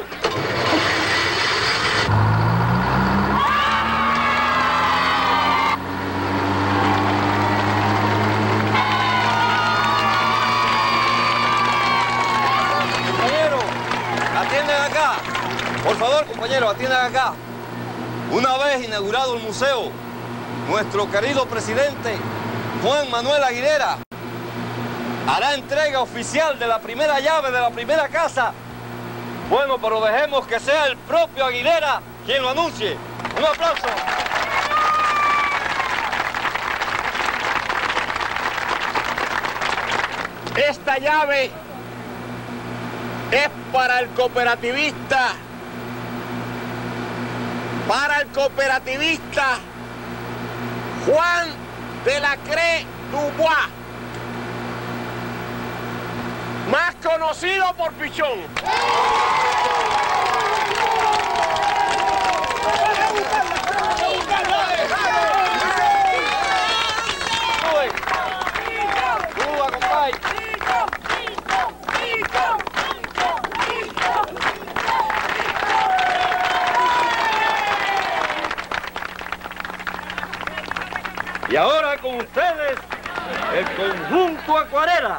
Compañero, atiendan acá. Por favor, compañero, atiendan acá. Una vez inaugurado el museo, nuestro querido presidente Juan Manuel Aguilera hará entrega oficial de la primera llave de la primera casa. Bueno, pero dejemos que sea el propio Aguilera quien lo anuncie. Un aplauso. Esta llave es para el cooperativista Juan de la Cré Dubois, más conocido por Pichón. Y ahora con ustedes, el conjunto Acuarela.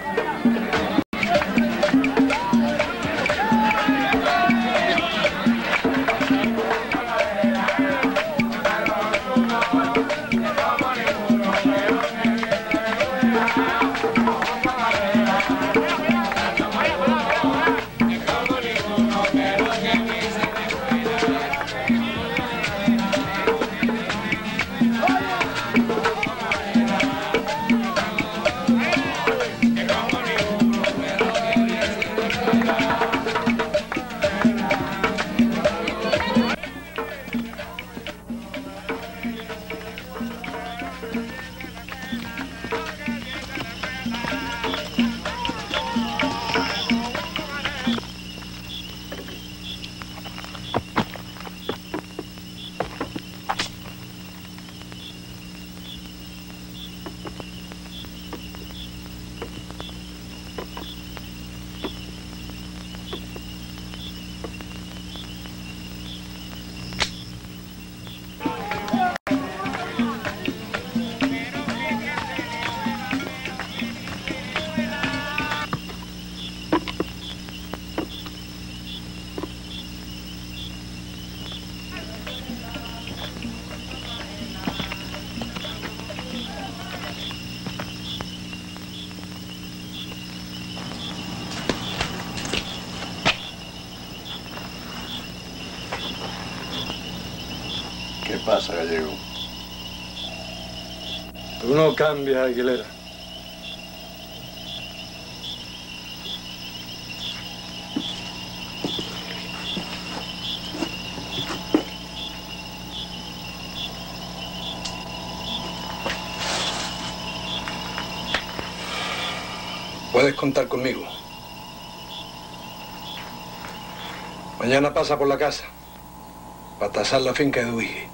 ¿Qué pasa, Gallego? Tú no cambias, Aguilera. Puedes contar conmigo. Mañana pasa por la casa para tasar la finca de Duige.